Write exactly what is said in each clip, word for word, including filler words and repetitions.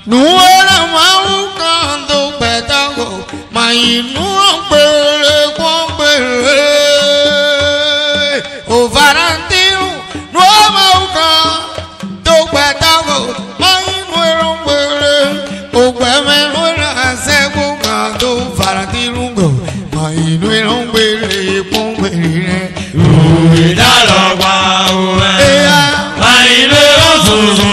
nuera mau canto petago mai nu pere con pere o varantino no mau canto petago mai nuera pere o queme nuera se canto varantino mai nuera pere con pere ui da lo qua ue mai nuera su su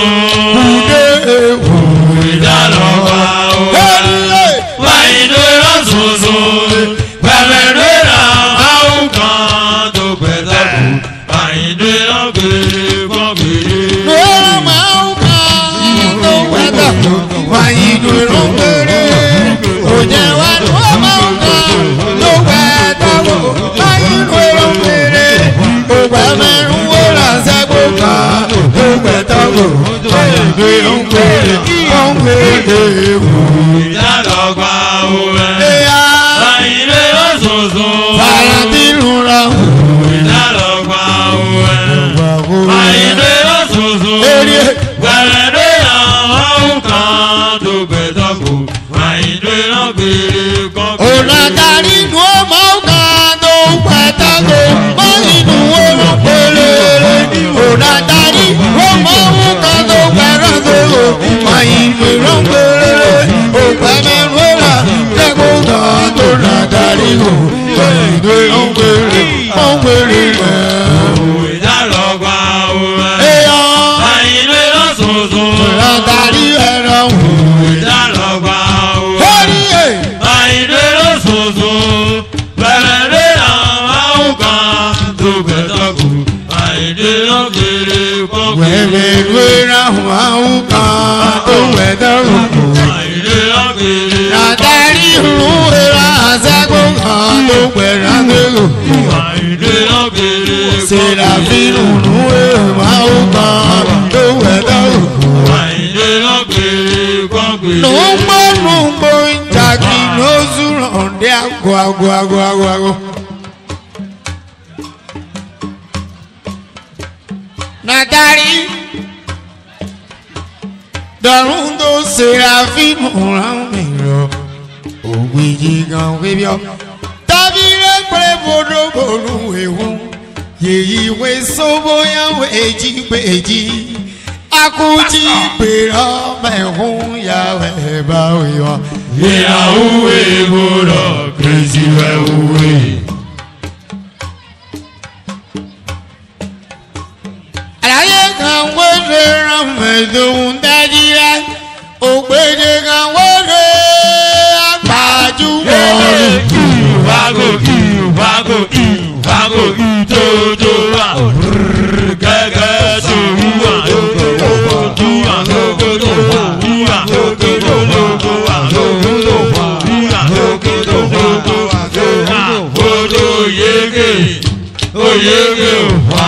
Serafino no é mau canto no mano bom chacinoso onde água água água água Natari Darundo Serafino Ramiro o Guidigão Vivio Tabira Prevodo Bolu Ewu Yeyi we soboya we jipeji akuji pero me hun ya we ba we wa ya we boro crazy we alaye kan we le ran me dun dajira o gbeje kan we le agbaju mo wago wago wago to to wa ga ga to wa to to wa to to wa to to to wa to to wa to to to yege o yege wa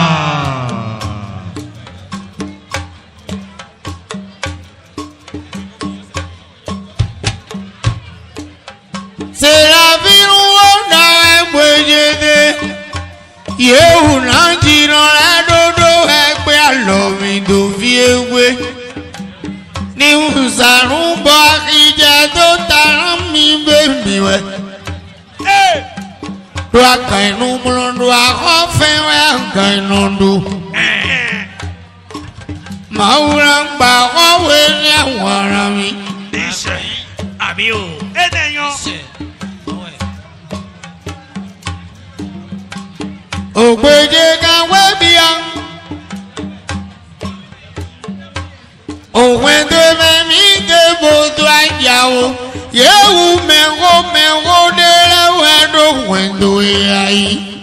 Serafino na ebwejede Yehu na jina dodo egbe alomi do fi ewe ni usarun bo akija to tara mi be mi we eh do akainu mulondo akofe we akainu ndu maura gba kowe ni awara mi ise abi o edeyan Ogbeje kan we bia Owen de me mi de bodo ajawo Yehu me go me go de le we do wendo ai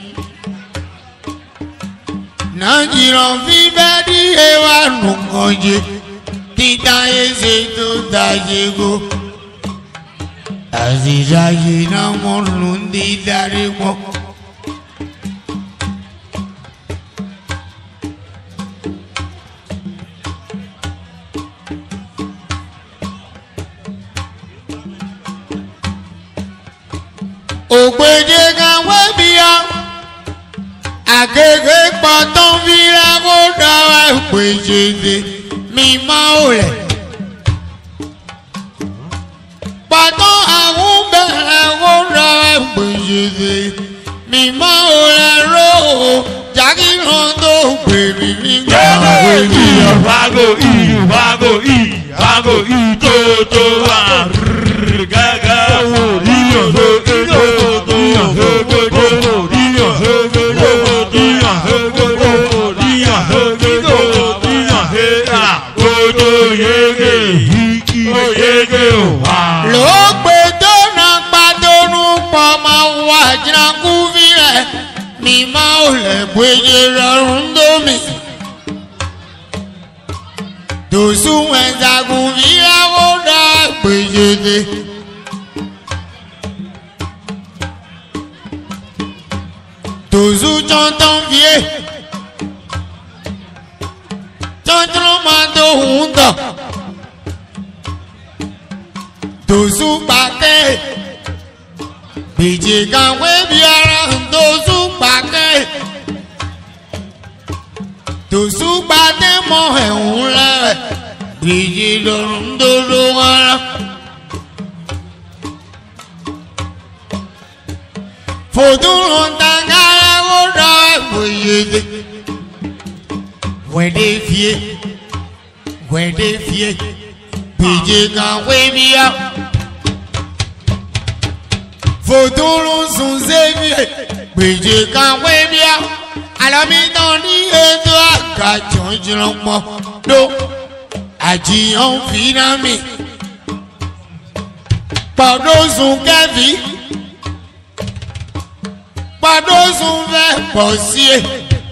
Nanjiro fi badi e wa nu konje Tita ese to dajego Aziza yina mo lundi dare mo Ogbeje kan we bia Agege patan vira go da wa ogbeje de mi ma ole Pardon àwọn bẹ̀rẹ̀ wọ́n ra gbèjèdè. Mi máa ò rẹ̀ ró o. Jákì rán tó gbèrè nígbà wẹ̀lì. Vago i, vago i, vago i, to to wa. Gaga. Iyo ho ho ho ho iyo ho ho ho iyo ho ho ho iyo ho ho ho iyo ho ho ho iyo he a. Odo yege hiki yege wa. Ló gbé dọ́nà padònú pọ̀ máa wà jìnnàkú fi rẹ̀. Mi máa ò lè gbèjè rọrùn dómi. Dòsú ẹ̀dàgùn fi ráwó dá gbèjèdè. Dòsú tọ́ntọ́n fìyè. Tọ́ntọ́n máa tó hùn tọ̀. Dòsú pàkẹ́. Gbèjè kàwé bí ara dòsú pàkẹ́. Dòsú pàkẹ́ mọ ẹ̀hún rẹ̀. Gbèjè lọ́rùn dòdò ara. Fòdúrún tàngárá ó rọ gbèjèdè. Wẹ̀dẹ̀ fìyè. Wẹ̀dẹ̀ fìyè. Gbèjè kàwé bí ara. Fòdúrún sùn sẹ́fìyè. Gbèjè kàwé bí ara. Àlọ́mítàn ní ètò àgàjọ́ jìnnàpọ̀ ló àjìyàn fìdámì. Pọ̀dọ́sùn kẹ́fì. Pọ̀dọ́sùn fẹ́ pọ̀ sí e.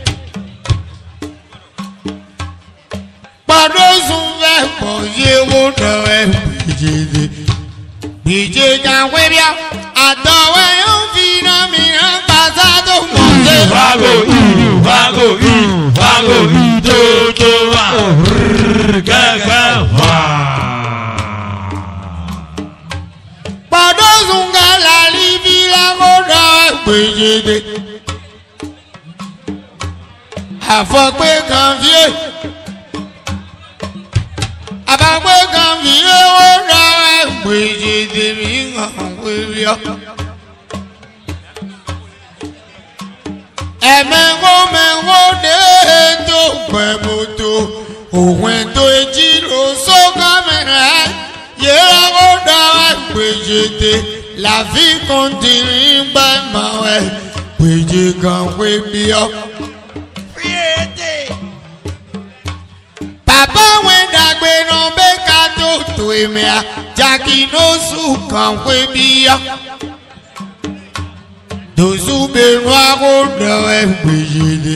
Pọ̀dọ́sùn fẹ́ pọ̀ sí ewu dọ̀wẹ́ gbèjèdè. Gbèjè kàwé bí a. Àtọ̀wẹ́ yóò fìdámì hàn pàṣẹ tó mọ̀ sí. Vago i, vago i, vago i, to to wa. Gaga wa. Pọ̀dọ́sùn kẹ́lá líbi lákò dọ̀wẹ́ gbèjèdè. Àfọ̀pẹ́ kan fìyè. Àfọ̀pẹ́ kan fìyè ó dọ̀wẹ́ gbèjèdè mi hàn wíwí ọ́. Ẹ̀mẹ̀wó mẹ̀wó dé tó pẹ̀bùtò. Òun ètò èjì ló só kámẹ́rà. Yẹ́rọ ó dọ̀wẹ́ gbèjèdè. Làfi kọ́ntìrì gbà máa wẹ̀. Gbèjè kan wé bí ọ́. Bàbá wẹ̀ dàgbé náà bẹ́ ká tó tó èmi à. Jákì ló sùn kan wé bí ọ́. Dòsú bẹ̀rù àkódọ̀ ẹ̀ gbèjèdè.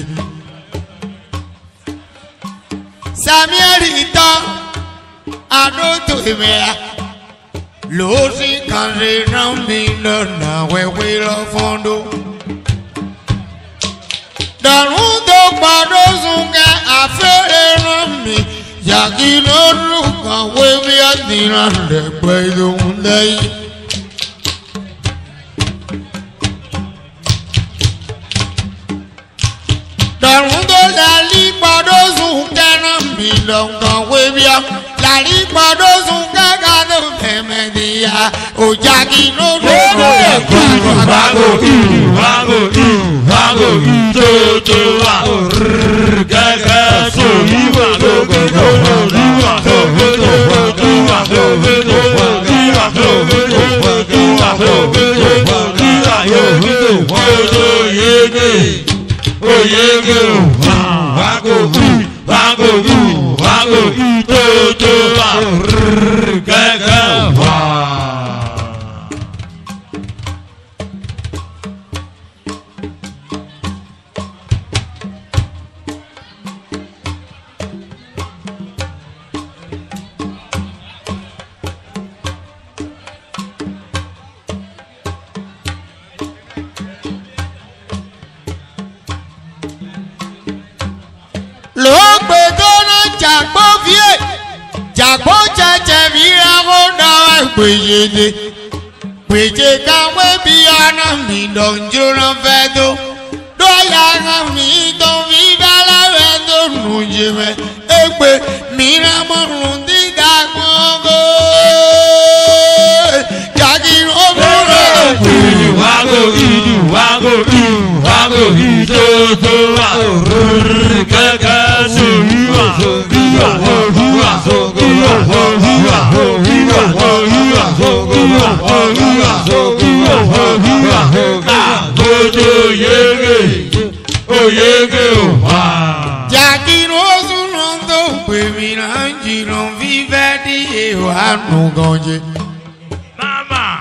Sàmìẹ́rì tán àdótò ìmẹ̀ra. Lòsì kan lè rán mi lọ́nà wẹ́wẹ́ lọ fọ́ndó. Dọ̀rùn tó gbọ́dọ̀ sùn kẹ́ àfẹ́rẹ́ rán mi. Yàgì lóru kan wé bí ọ̀dìrán rẹ̀ pẹ́ lóhun lẹ́yìn. Dọ̀rùn tó lálí gbọ́dọ̀ sùn kẹ́rán mi lọ́nkàn wé bí ọ́. Lálí gbọ́dọ̀ sùn kẹ́kà tó fẹ̀mẹ̀ níyà. Òjàgì lóru rẹ̀ pẹ́ Vago i, vago i, vago i, to to wa. Gaga so i wa go go go i wa go go go i wa go go go i wa go go go i wa go go go i wa yo go go yege. Oyege o, vago i, vago i, vago i, to to wa. Gaga wa. ló gbé dọ́nà jàgbó fíè jàgbó jẹjẹ fíra kó dáwà gbèjèdè gbèjè káwé bí ọ̀nà mi lọ́njọ́rọ̀ fẹ́ tó dọ́yà kan mi tó fi bálẹ̀ tó nù jẹ́mẹ̀ égbè mìíràn mọ̀rùn dídá gbọ́ngàn mi rangi non vive di io hanno gonje. Mama.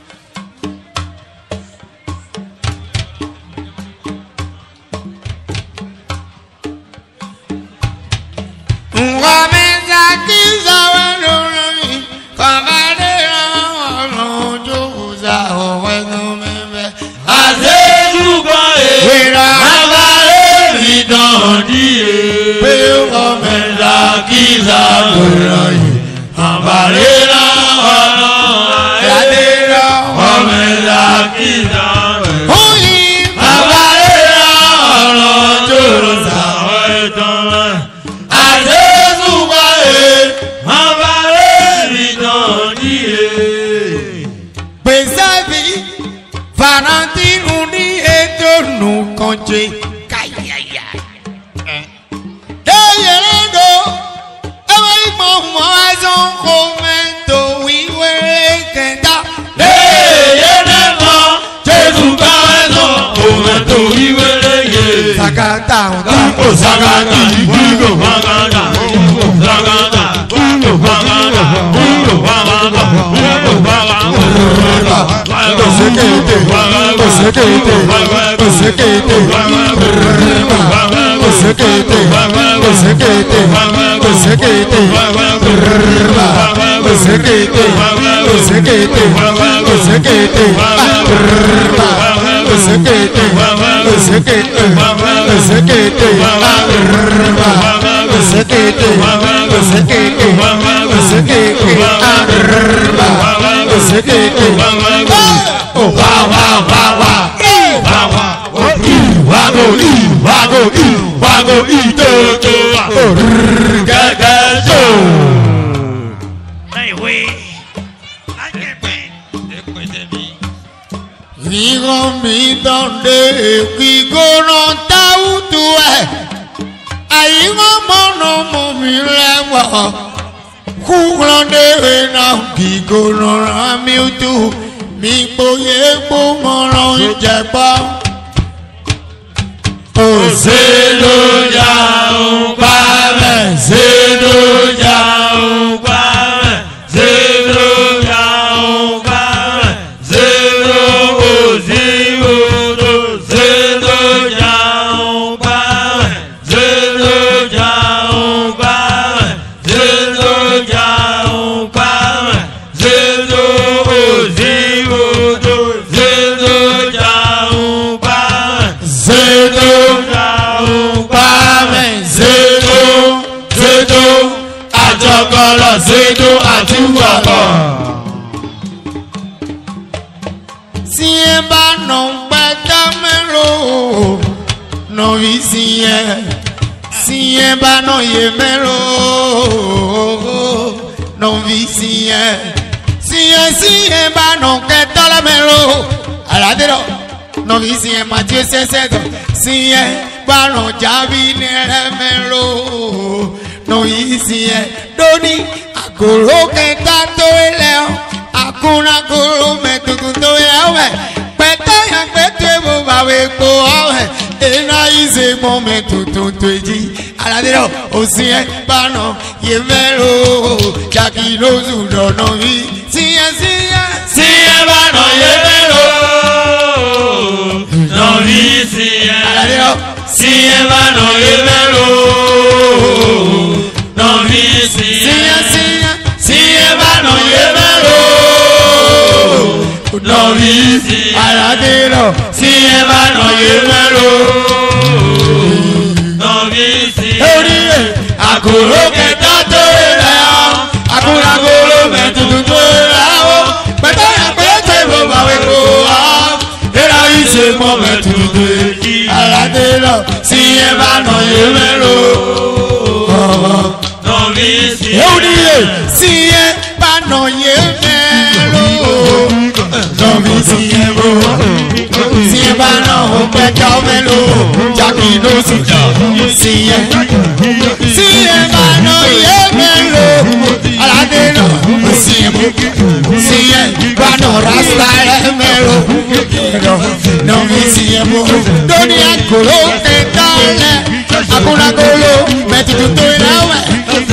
Digo mi donde quigo no tau tu eh ai mama no mo mi lewa kulo de na quigo no na mi tu mi boye bo mo no je pa o se lo ya o pa me se lo ya o pa me se lo ya o pa me se lo o se o do se lo ya o pa me se lo ya o pa me se lo ya o pa me se lo o se o do se lo ya o pa me se lo ya o pa me se lo se do ajogolo se do atuwabo. Si e ba non peta melo no vi si e si e ba no ye melo no vi si e si e si e ba no que tole melo aladero no vi si e Matthew sesedo si e ba no ya vine melo no vi si e doni akoro que tanto eleo akuna kuro me tukundo yawe peta ya pete bo bawe ko awe ena ize momento tuntuji aladero osie bano yemelo jaki no zudo no vi siya siya siya bano yemelo no vi siya aladero siya bano yemelo no vi siya siya siya bano yemelo no vi siya aladero siya bano yemelo no vi siya akoro que tanto era akura golo me tutu era peta ya pete bo bawe ko era ise momento tutu aladero siya bano yemelo no vi siya siya bano yemelo no vi siya bo siya bano peta melo jaki no suja siya siya bano yemelo aladero siya siya bano rasta melo no vi siya bo doni akolo que tale akuna golo me tutu era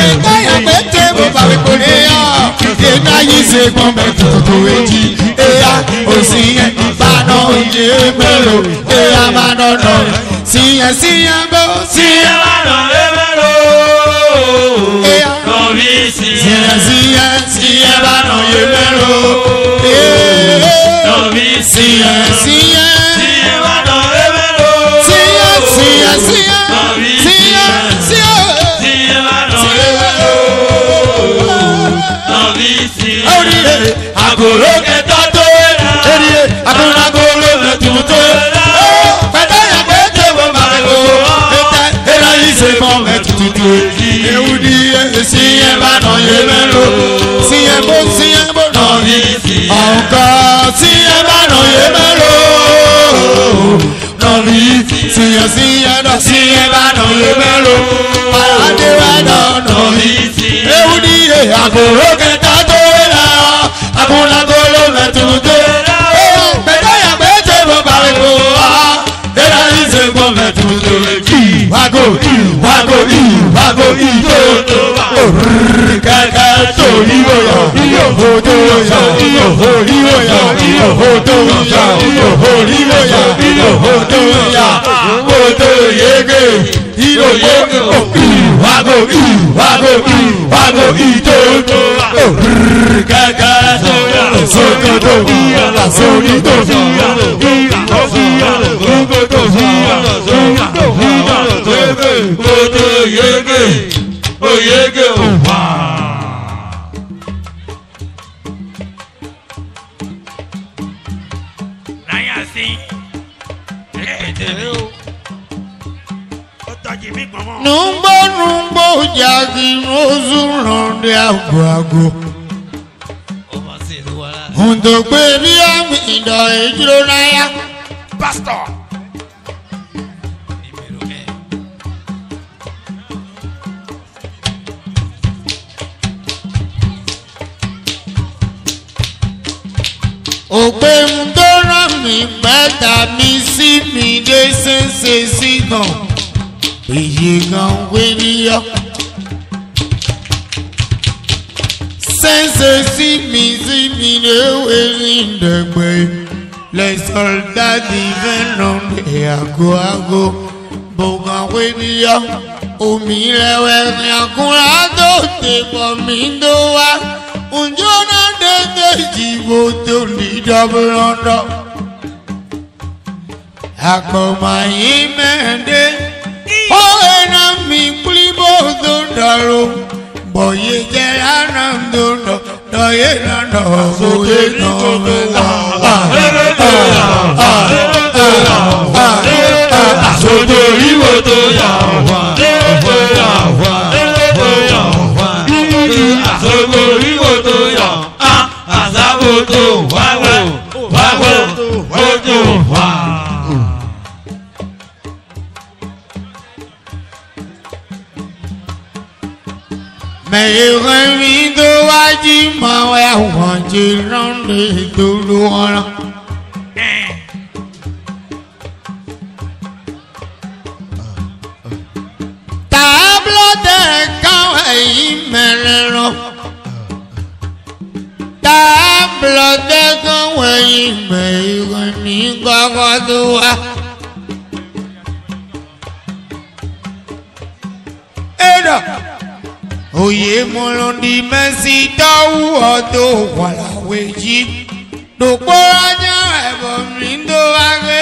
ṣe gbọ́n mẹ́tò tó èjì ẹ̀yà òsì yẹn ìbànú yé mélòó ẹ̀yà máa dọ̀dọ̀ síyẹn síyẹn bó síyẹn ìbànú yé mélòó lórí síyẹn síyẹn síyẹn bànú yé mélòó lórí síyẹn síyẹn ìbànú yé mélòó síyẹn síyẹn síyẹn lórí síyẹn síyẹn ìbànú yé mélòó lórí agolo kẹta tó ẹ̀rọ ẹ̀rí agolo agolo mẹtùmù tó ẹ̀rọ pẹ̀lú ẹ̀yàgbẹ́ tẹ̀ wọ́n máa lò ẹ̀tẹ̀ ẹ̀rọ yìí ṣe mọ́ mẹtùtù tó ewu di ẹ̀ sí ẹ̀ bá nà yé mẹ́lò sí ẹ̀ bó sí ẹ̀ bó nà yé ọ̀nkọ́ sí ẹ̀ bá nà yé mẹ́lò nọ̀bí sí ẹ̀ sí ẹ̀ nà sí ẹ̀ bá nà yé mẹ́lò pàdé wà nà nọ̀bí ewu di ẹ̀ agolo kẹta tó ẹ̀rọ akunagolo mẹtutu gbẹdọyàgbẹ tẹ bọ barigo dẹrẹ ìṣe gbọ mẹtutu wago wago wago ito kẹkẹ tó yíwòyà òdo yà òhìwòyà òdo yà òhìwòyà òdo yà òdo yege ilo yege wago wago wago ito kẹkẹ sokoto sokoto sokoto yege oyege owa. Láyà sí ẹ̀ẹ́dẹ̀rẹ́ o ó tọ́jú mi pọ̀ mọ́. numbo numbo jagi rozu ronde agwago. Junto con mi amigo Hidronaya Pastor. Òpè ń dọ́rọ̀ mi pẹ́ta mi sí mi dé ṣẹ́ṣẹ́ sí gan. Èyí gan wé níyọ́. Sense si mi si mi de werin de gbe les soldats divins de ago ago boga weniya omi lewe ni akunra to te bo mi do wa unjo na de de jibo to ni dobrondo akoma imende o ena mi plibo do daro boye jera nando do doye nando boye no soto iwo to ya wa ya wa ya wa soto iwo to ya ah asabo to wa wa wa wa to wa. Mais remi do waji ma wa wanji rande do do ona tablo de kawa imelero tablo de kawa imelero ni gogo do wa Eda Oye molondi mesi tawu odo wala weji Doko anya ebo mindo age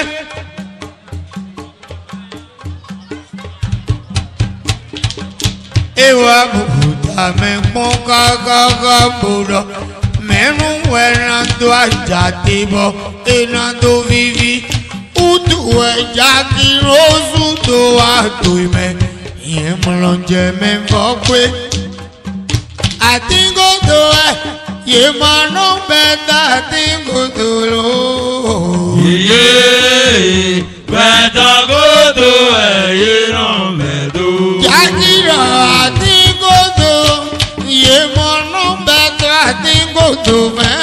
Ewa bukuta me ponka kaka budo Menu wena do ajati bo Ena do vivi Utu we jaki rosu do atu me Ye molonje me fokwe I think go do it. Ye man no better. I think go do it. Yeah, better go do it. Ye no better. Yakira, I think go do. Ye man no better. I think go do.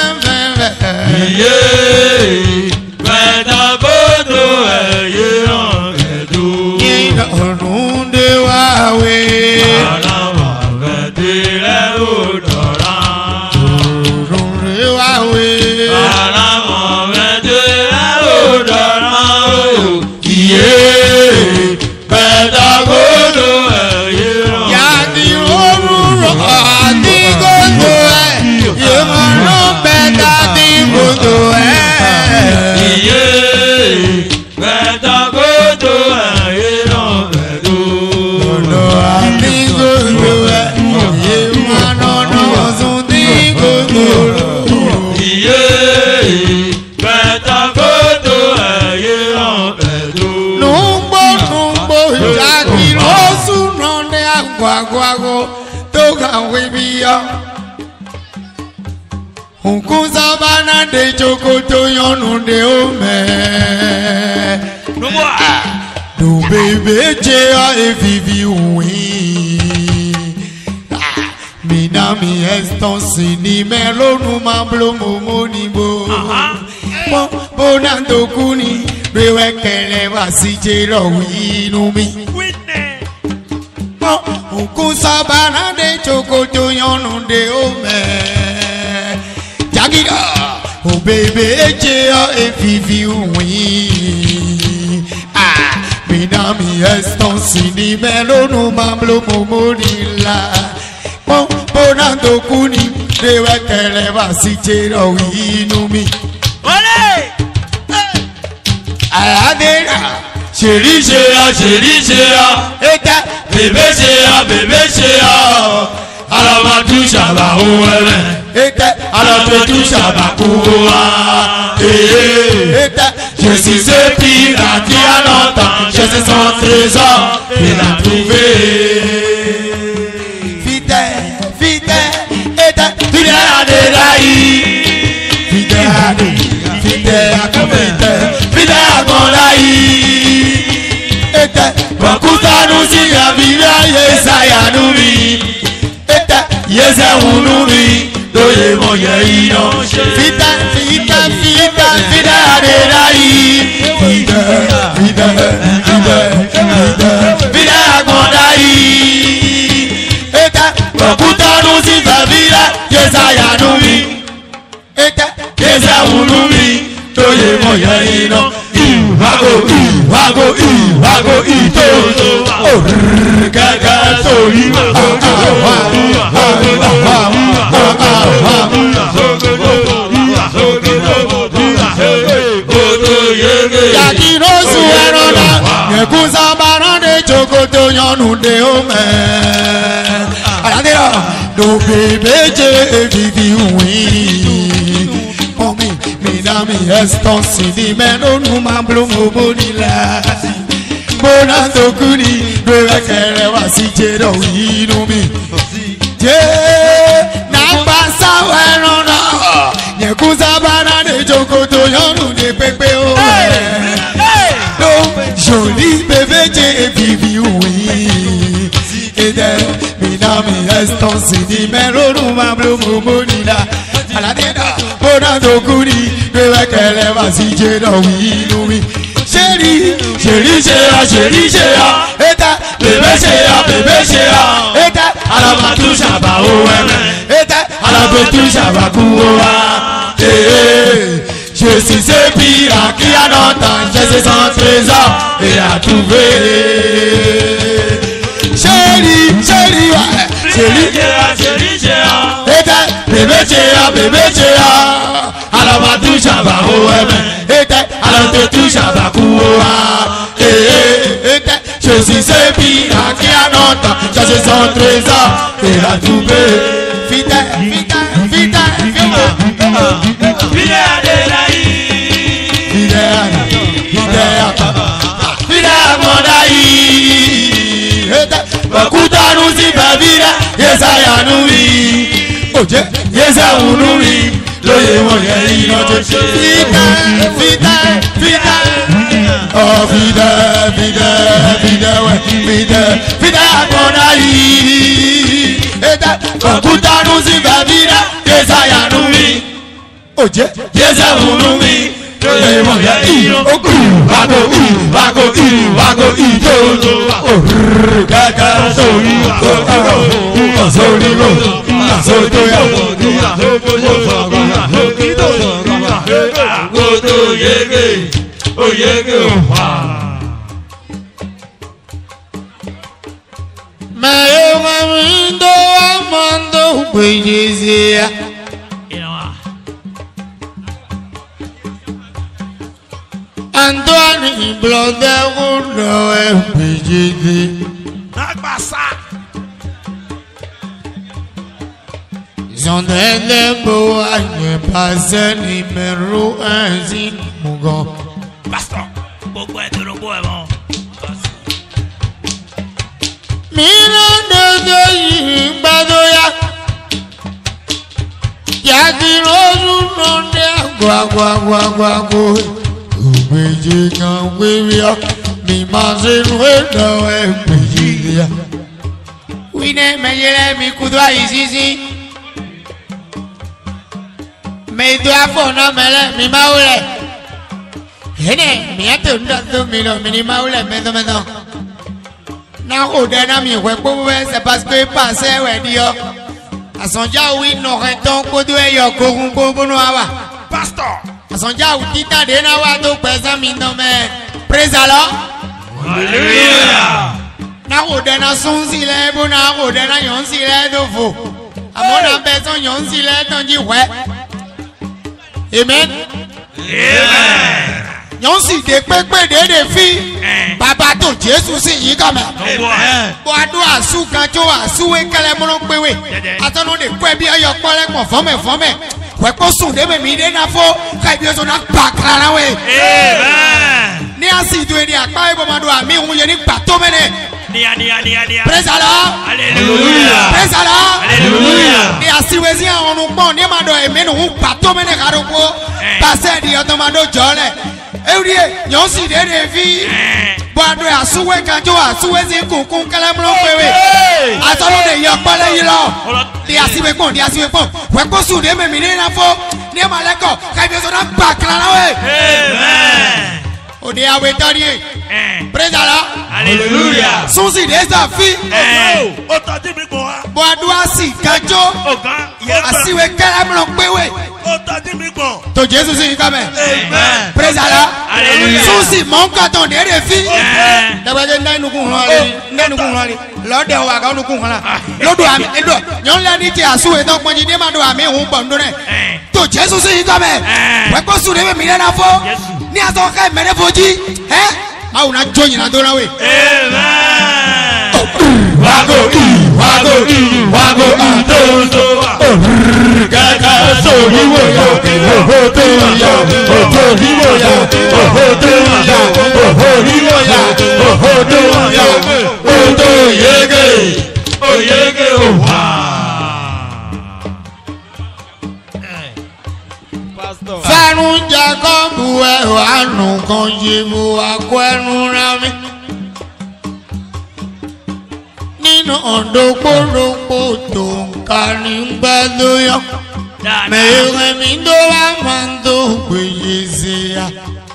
Yeah, better go do it. Ye no better. Ye no do it. to gawe biya. Unku sabana de chokoto yonu de ome. No more. Do baby chea e vivi uwi. Mina mi eston sini melo nu mamblo momo ni bo. Bo bo nando kuni rewe kele wasije ro winu mi. Bo unku sabana de chokoto yonu de ome. Jagida, oh baby chea e vivi uwi. Ah, mina mi eston sini melo nu mamblo momo ni la. Bonando kuni dewe kele wasije ro winu mi. Ole! Ayadera Chérie, chérie, chérie, chérie. eta Bébé chérie, bébé chérie. Alors ma touche à la ouelle. eta Alors te touche à ma cour. Eh, eta je suis ce pirate qui a longtemps cherché son trésor. Il l'a trouvé. fidèle fidèle eta Fidèle à des laïcs. fidèle fidèle fidèle Fidèle à mon laïc. eta Bakuta nous y a vivre, Yesaya nous vit. eta Yesa unumi, doye moye ino. fidèle fidèle fidèle Fidèle à des laïcs. fidèle fidèle fidèle Fidèle à mon laïc. eta Bakuta nous y a vivre, Yesaya nous vit. eta Yesa unumi, doye moye ino. Wago, wago, wago, ito. Oh, gaga, so, Yakirosu erona Yekuza barande chokoto yonu de ome Aladira No bebe je vivi ui Omi minami eston sidi meno numa blumo bonila Bonando kuni Dwe kere wasije do inumi Je Nambasa erona Yekuza barande chokoto yonu de pepe ome Joli bébé j'ai vivi oui Et d'elle Minami eston sidi Mero numa blumo bonila Aladina Bonando kuni Bebe kele wasije do inumi Chéri Chéri chéra chéri chéra Eta Bébé chéra, bébé chéra. Eta Alors ma touche à ba oueme. Eta Alors me touche à ba kouwa. Eh, je suis ce pirate qui a longtemps cherché son trésor et l'a trouvé. Chéri Chéri ouais Chéri Chéra, chéri, chéra. Eta Bébé chéra, bébé chéra. Alors ma touche à ba oueme. Eta Alors te touche à ba kouwa. Eh, Eta je suis ce pirate qui a longtemps cherché son trésor et l'a trouvé. Fidèle Fidèle Fidèle Fidèle Fidèle à des laïcs. Fidèle Fidèle Fidèle à mon laïc. Eta Bakuta nous y fait vivre, Yesaya nous vit. Oje Yesa unumi, loye moye ino. Fidèle Fidèle Fidèle Oh fidèle Fidèle Fidèle ouais Fidèle Fidèle à mon aïe Eta Bakuta nous y fait vivre, Yesaya nous vit. Oje Yesa unumi, loye moye ino. Wago, wago, wago, ito. Gaga, so, so, so, Mayo mamindo amando bejizia Antoine blonde uno e bejizi Zondende boa nye pase numéro un zin mugon Pastor, pourquoi tu le bois bon? Mirando de yimbado gua gua gua gua gua Ubiji kan wibia mi mazin wendo e bijilia Wine meyele mi kudwa isisi Me dua fona mele mi maule Hene mi atu ndatu mi no mi maule mendo mendo Na ode na mi we powe c'est parce que passé we dio Asonja wi no reton kodwe yo korun bono awa Pastor. Asonja utita de na wa do pesa mi no me praise Allah Hallelujah. Na ode na sunzi le bo na ode na yonsi le do fo Amona beson yonsi le tonji we Amen Amen. Yonsi de pepe de de fi Baba to Jesus si yi kama Bo adu asu kan jo asu we kele mo no pewe Atono de kwe bi ayo pole mo fome fome Kwe ko sun de me mi de na fo Kai bi so na pa kara we Amen. Ni asi do ni apa e bo ma do ami hun ye ni pa to mene Nia nia nia nia. Praise Allah Hallelujah. Praise Allah Hallelujah. Ni asi we si an onu pon ni ma do e me no hun pa to mene karo ko Pase di oto ma do jole Eurie yonsi de de fi Boado asuwe kanjo asuwe si kunkun kala mlo pewe Atolo de yo pale yilo Di asiwe pon di asiwe pon We ko su de me mi ne na fo Ni ma leko kai bi so na pa kala we Amen. O de awe tari Praise Allah Hallelujah. Sunsi de sa fi O ta di mi ko ha. Boado asi kanjo Oga ye ba. asiwe kala mlo pewe O ta di mi ko. To Jesus si kame Amen. Praise Allah Hallelujah. Sunsi mon ka ton de de fi Amen. Dabaje ndai nukun hali ndai nukun hali lode wa ka nukun hala lodo ami edo nyon la ni ti asu e ton ponji de ma do ami hun bon do ne to Jesus si ka me we ko su de me mi na fo ni aso ka me ne foji eh ma una joyin na do na we Amen. Wago i, wago i, wago i, to to. Gaga so ni wo ya, oh to ya, oh to ni wo ya, oh to ya, oh ni wo ya, oh to ya, oh to yege, oh yege oh wa. Pastor. Fanu Jacob we anu kon jibu akwenu na mi Nínú ondo poropo to nkani gbado yo Mere mi do wa mando gbeye ya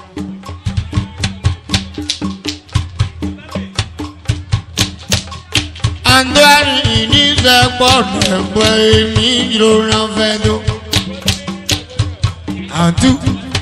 Ando ari ni se gbọdọ ẹgbẹ mi ro na fẹ do Antu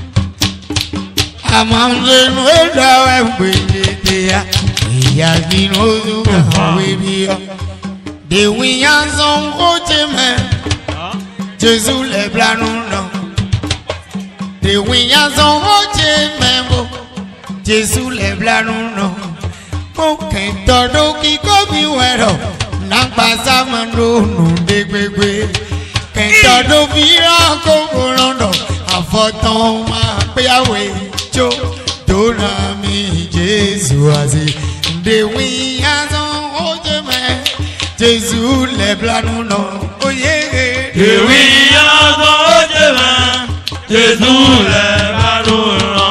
Amandenu edawe gbeye ya Ìyá bí lójú àwọn ibi ọ. Dèwì yá sàn kó ti mẹ́. Jésù lè blanu nà. Dèwì yá sàn kó ti mẹ́ bò. Jésù lè blanu nà. Mo kẹ̀ntọ́ dókì kó mi wẹ̀rọ̀. Nàgbà sámánú nù dé gbégbé. Kẹ̀ntọ́ dókì rán kó kó lọ́dọ̀. Àfọ̀tán máa péyàwó ìjó. Dóná mi Jésù àti. De oui azon ojeme Jésus les blanu no oye De oui azon ojeme Jésus les blanu no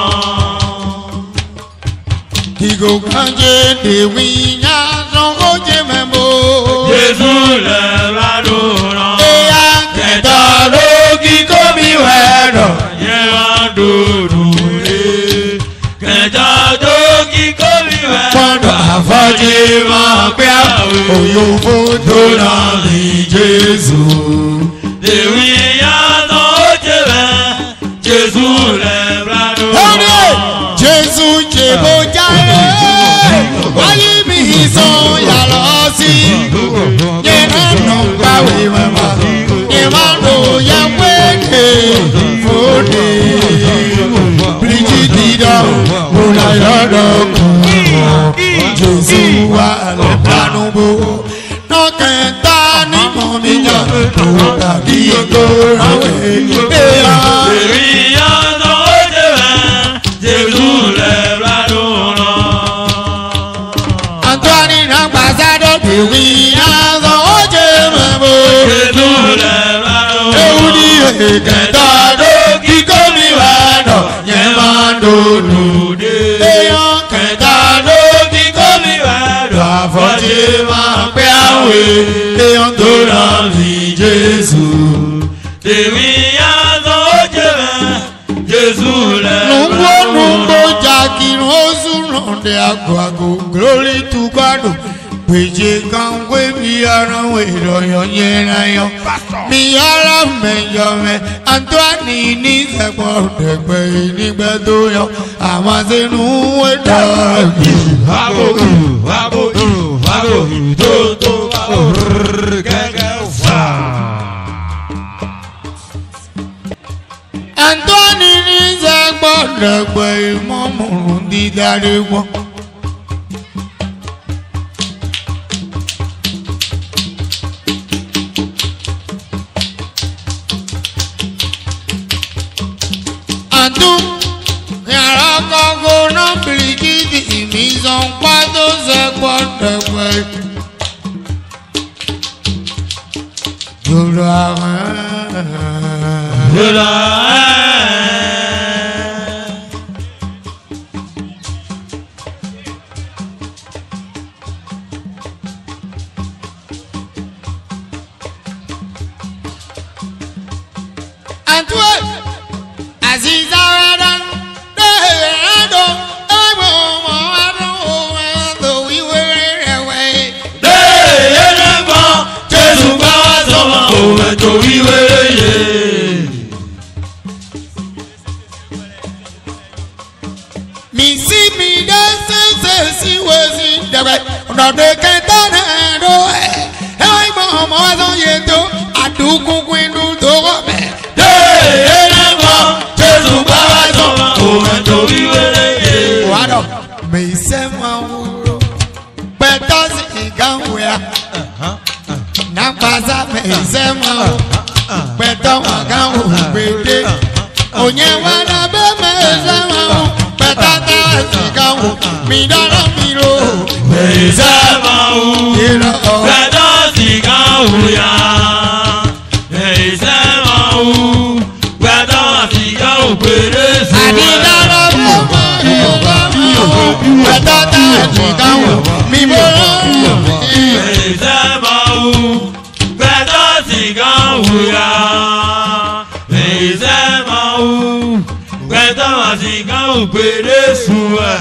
Kigo kanje de oui azon ojeme mo Jésus les blanu no Eya ketaro kiko mi wero Ye anduru e Ketaro kiko mi wero Afọ́jú máa pẹ́ òyò fótó náà ní Jésù. Èwi ìyàtọ̀ ó jẹ̀bẹ̀, Jésù lẹ̀ brado. Lórí Jésù jèbó jáde, wáyé mi sàn yàrá sí. Yẹ́nà nà gbàwé mẹ́fà, yẹ́nà ló yẹ wéde fòdè. Bíríjì dídá, mo nà yọ̀dọ̀ kù. Jésù wà lẹ́pàánú bò. Nọ́kẹ̀ntà ní mọ̀míjà, kò dàbí ètò ráwé. Èwi ìyàtọ̀ ó jẹ̀bẹ̀, Jésù lẹ̀ brado náà. Antoine Nàgbàsádọ̀ èwi ìyàtọ̀ ó jẹ́ mẹ́bò. Jésù lẹ̀ brado náà. Ewu ni èkẹta ló kíkọ́ mi máa pẹ́ àwẹ̀ téèyàn tó ra bí Jésù. Tèmi yàtọ̀ ó jẹ́ Jésù lẹ́nu. Nungbo nungbo jakin ozu ronde agwago glory to God. Peje kan we mi ara we royo yera yo. Mi ara me yo me Antoine ni sepo degbe nígbà tó yo. Amazenu we da. Wabo wabo wabo to to wabo gẹ́gẹ́ fa. Antoine ni sepo degbe imomu di dare won. Antu yàrá kọ́kọ́ náà bìrìkìtì mi sàn pàtó sẹ́pọ̀ dẹ̀pẹ̀. Jòló àwọn. Jòló àwọn. Antu Aziza Radan, Deado, Amo, Amo, Amo, we were away. Deado, Jesus, Bawasoma, Amo, we were. Me see me dance, she was in the way. Not the Catano, I'm Mama, Yeto, I do cook when you do it. Wado me se mauro Betozi igangwea Na baza me se mauro Beto magangu bede Onye wana be me se mauro Betata zigangu Midana miro Me se mauro Beto zigangu ya Me se mauro Beto zigangu bede Adidana Betata zigangu Mi moro Me se mauro Beto zigangu ya Me se mauro Beto zigangu bede suwe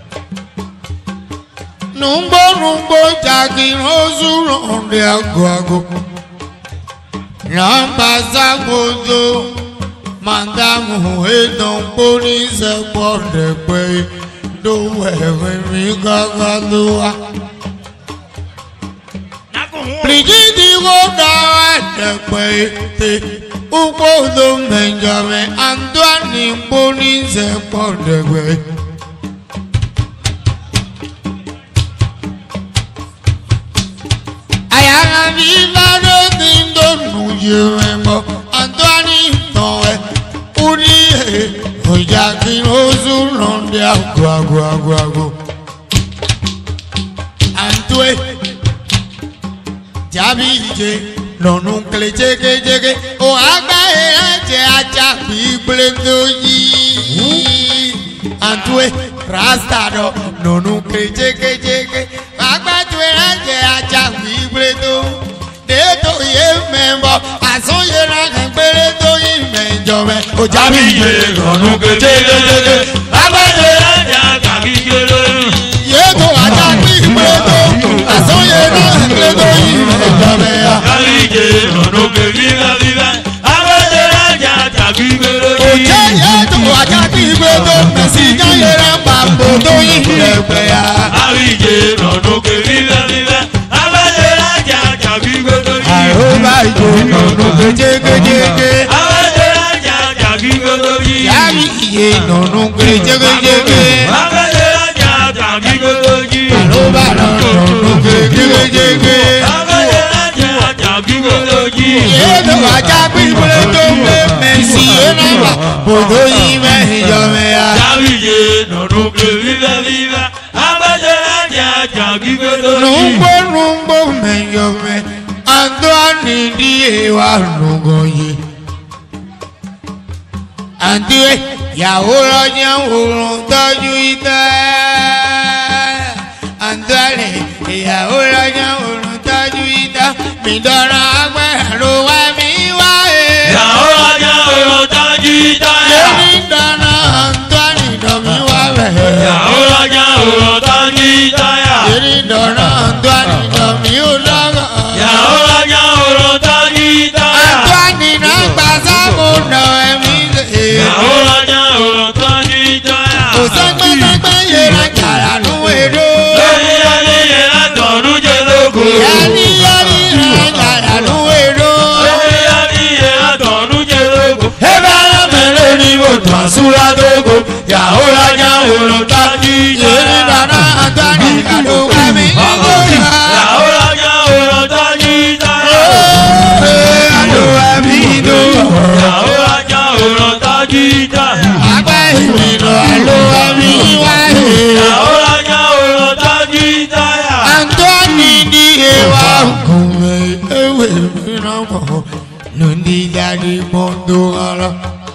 Numbo numbo jagi rozu ronde agwago Namba zagozo Mandamu edon poni se borde pe Do wewe mi gaga doa Brigidi wo dawa de pe te Upo do Benjamin Antoine poni se borde pe Ayana viva no dindo nuyemo Antoine towe Uri Ojaki ozu ronde agwa agwa agwa agwa Antwe Jabi je Nonu kle jege jege O agba e je acha Bible doyi Antwe Rastado Nonu kle jege jege Agba twe je acha Bible do Deto ye membo Aso ye na kpere to yi menjo me O jabi je Nonu kle jege jege Agba twe je acha Bible do Ye to acha Bible do Aso ye na kpere to yi menjo me Jabi je Nonu kle viva viva Agba twe je acha Bible do O je ye to acha Bible do Mesi jan ye na pambo to yi lepe ya Jabi je Nonu kle viva viva Agba twe je acha Bible do Aroba je nonu kle jege jege Agba twe je acha Bible do Jabi ye nonu kle jege jege Agba twe je acha Bible do Aroba nonu kle jege jege Agba twe je acha Bible do Ye to acha Bible do Mesi ye na pambo to yi menjo me ya Jabi je Nonu kle viva viva Agba twe je acha Bible do Numbo numbo menjo me Antoine di ewa nugoye Antiwe yàwòrán yẹn wòrán tọ́jú ìtẹ́ Antoine ìyàwó lọ́jọ́ òrùn tọ́jú ìdá mi dọ́ra agbẹ́rù wá mi wá ẹ̀. ìyàwó lọ́jọ́ òrùn tọ́jú ìdá yà. èmi dọ́ra Antoine dọ̀mí wá bẹ̀. ìyàwó lọ́jọ́ òrùn tọ́jú ìdá yà. èmi dọ́ra Antoine dọ̀mí ó lọ́gọ̀. ìyàwó lọ́jọ́ òrùn tọ́jú ìdá yà. Antoine náà gbà sábò nà ẹ̀mí lè. ìyàwó lọ́jọ́ òrùn tọ́jú ìdá yà. kò sẹ́gbẹ́gbẹ́ yẹra jàrá nù èrò. lórí ayé yẹn látọ̀ọ́dún jẹ́ lóko. yẹ́nì yẹ́nì yẹra jàrá nù èrò. lórí ayé yẹn látọ̀ọ́dún jẹ́ lóko. ebe alámẹ́lẹ́ ni mo tún àsúrà dóko. ìyàwó lọ́jọ́ òrùn tọ́jú ìdá èmi yà. dọ́ra Antoine kàdó wá mi nígbò yá. ìyàwó lọ́jọ́ òrùn tọ́jú ìdá yà. kàdó wá mi nígbò yá. ìyàwó lọ́jọ́ òrùn tọ́jú ìdá yà. àgbà ìrìnà ló wá mi wá. ìyàwó lọ́jọ́ òrùn tọ́jú ìdá yà. Antoine ní ewa kùnmẹ̀ ewé mìíràn mọ̀ lóní jáde mọ́tò ọ̀rọ̀.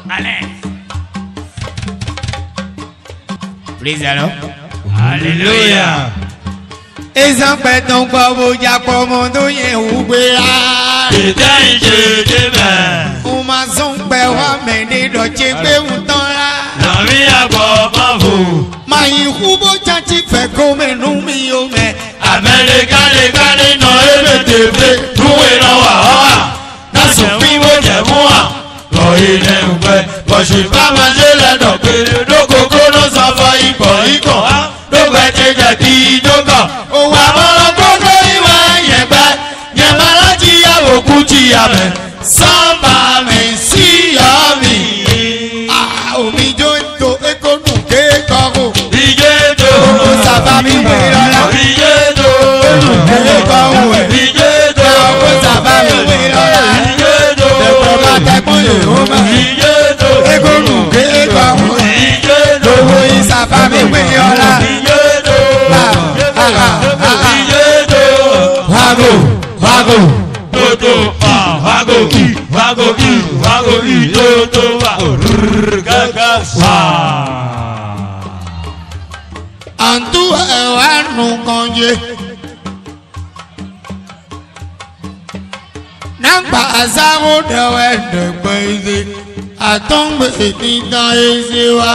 Praise the Lord. hallelujah. Ezan pẹ̀ tó ń gbọ́ bójá pọ̀ mọ́ tó yẹ wù gbé rà. ìdá ìṣe débẹ̀. Ó máa sún pẹ̀ wá mẹ́ni dọ̀jẹ́ pé ń tán rà. lọ́rí àgbọ̀ báwo. Màá yín kú bó jáde fẹ́ kó mẹ́nu mi yóò mẹ́. amẹ́ríkà lè ká nínú ebètèfé túwé náà wà ọ́ wà. násùn fíwó jẹ̀ mú wà. lọ ilẹ̀ ń pẹ́ bọ̀ṣì bá máa ṣe lẹ́dọ̀ pé lókòókò ló sọ fọ ikọ̀ ikọ̀ á. lóògbé jẹjẹ kí dókọ̀. òwò àmọ́ràn gbogbo ìwà yẹ̀gbẹ́. yẹ̀mọ́ láti yàwó kú jìyà mẹ́. sọ́ọ̀bà mi sí yọ̀ mí. Omi jó ń to ekonu kékọ̀ọ́. ìjẹ́dọ̀. Ó sábà mi wé lọ́la. ìjẹ́dọ̀. Kékọ̀ọ́ ẹ̀. ìjẹ́dọ̀. Ó sábà mi wé lọ́la. ìjẹ́dọ̀. Ẹ̀kọ́ bá tẹ́kùn lè ó máa. ìjẹ́dọ̀. Ekonu kékọ̀ọ́ ẹ̀. ìjẹ́dọ̀. Owó ìsàbà mi wé lọ́la. ìjẹ́dọ̀. ìjẹ́dọ̀. Wago wago. Toto pa wago i wago i wago i toto wa gaga sa. Antu ẹ̀wà nù kànjẹ́. Nàgbà àzáwó dẹ̀wẹ̀ dẹ̀gbẹ̀ ẹ̀dẹ̀. Àtọ́ngbè níta ẹ̀ṣẹ̀ wa.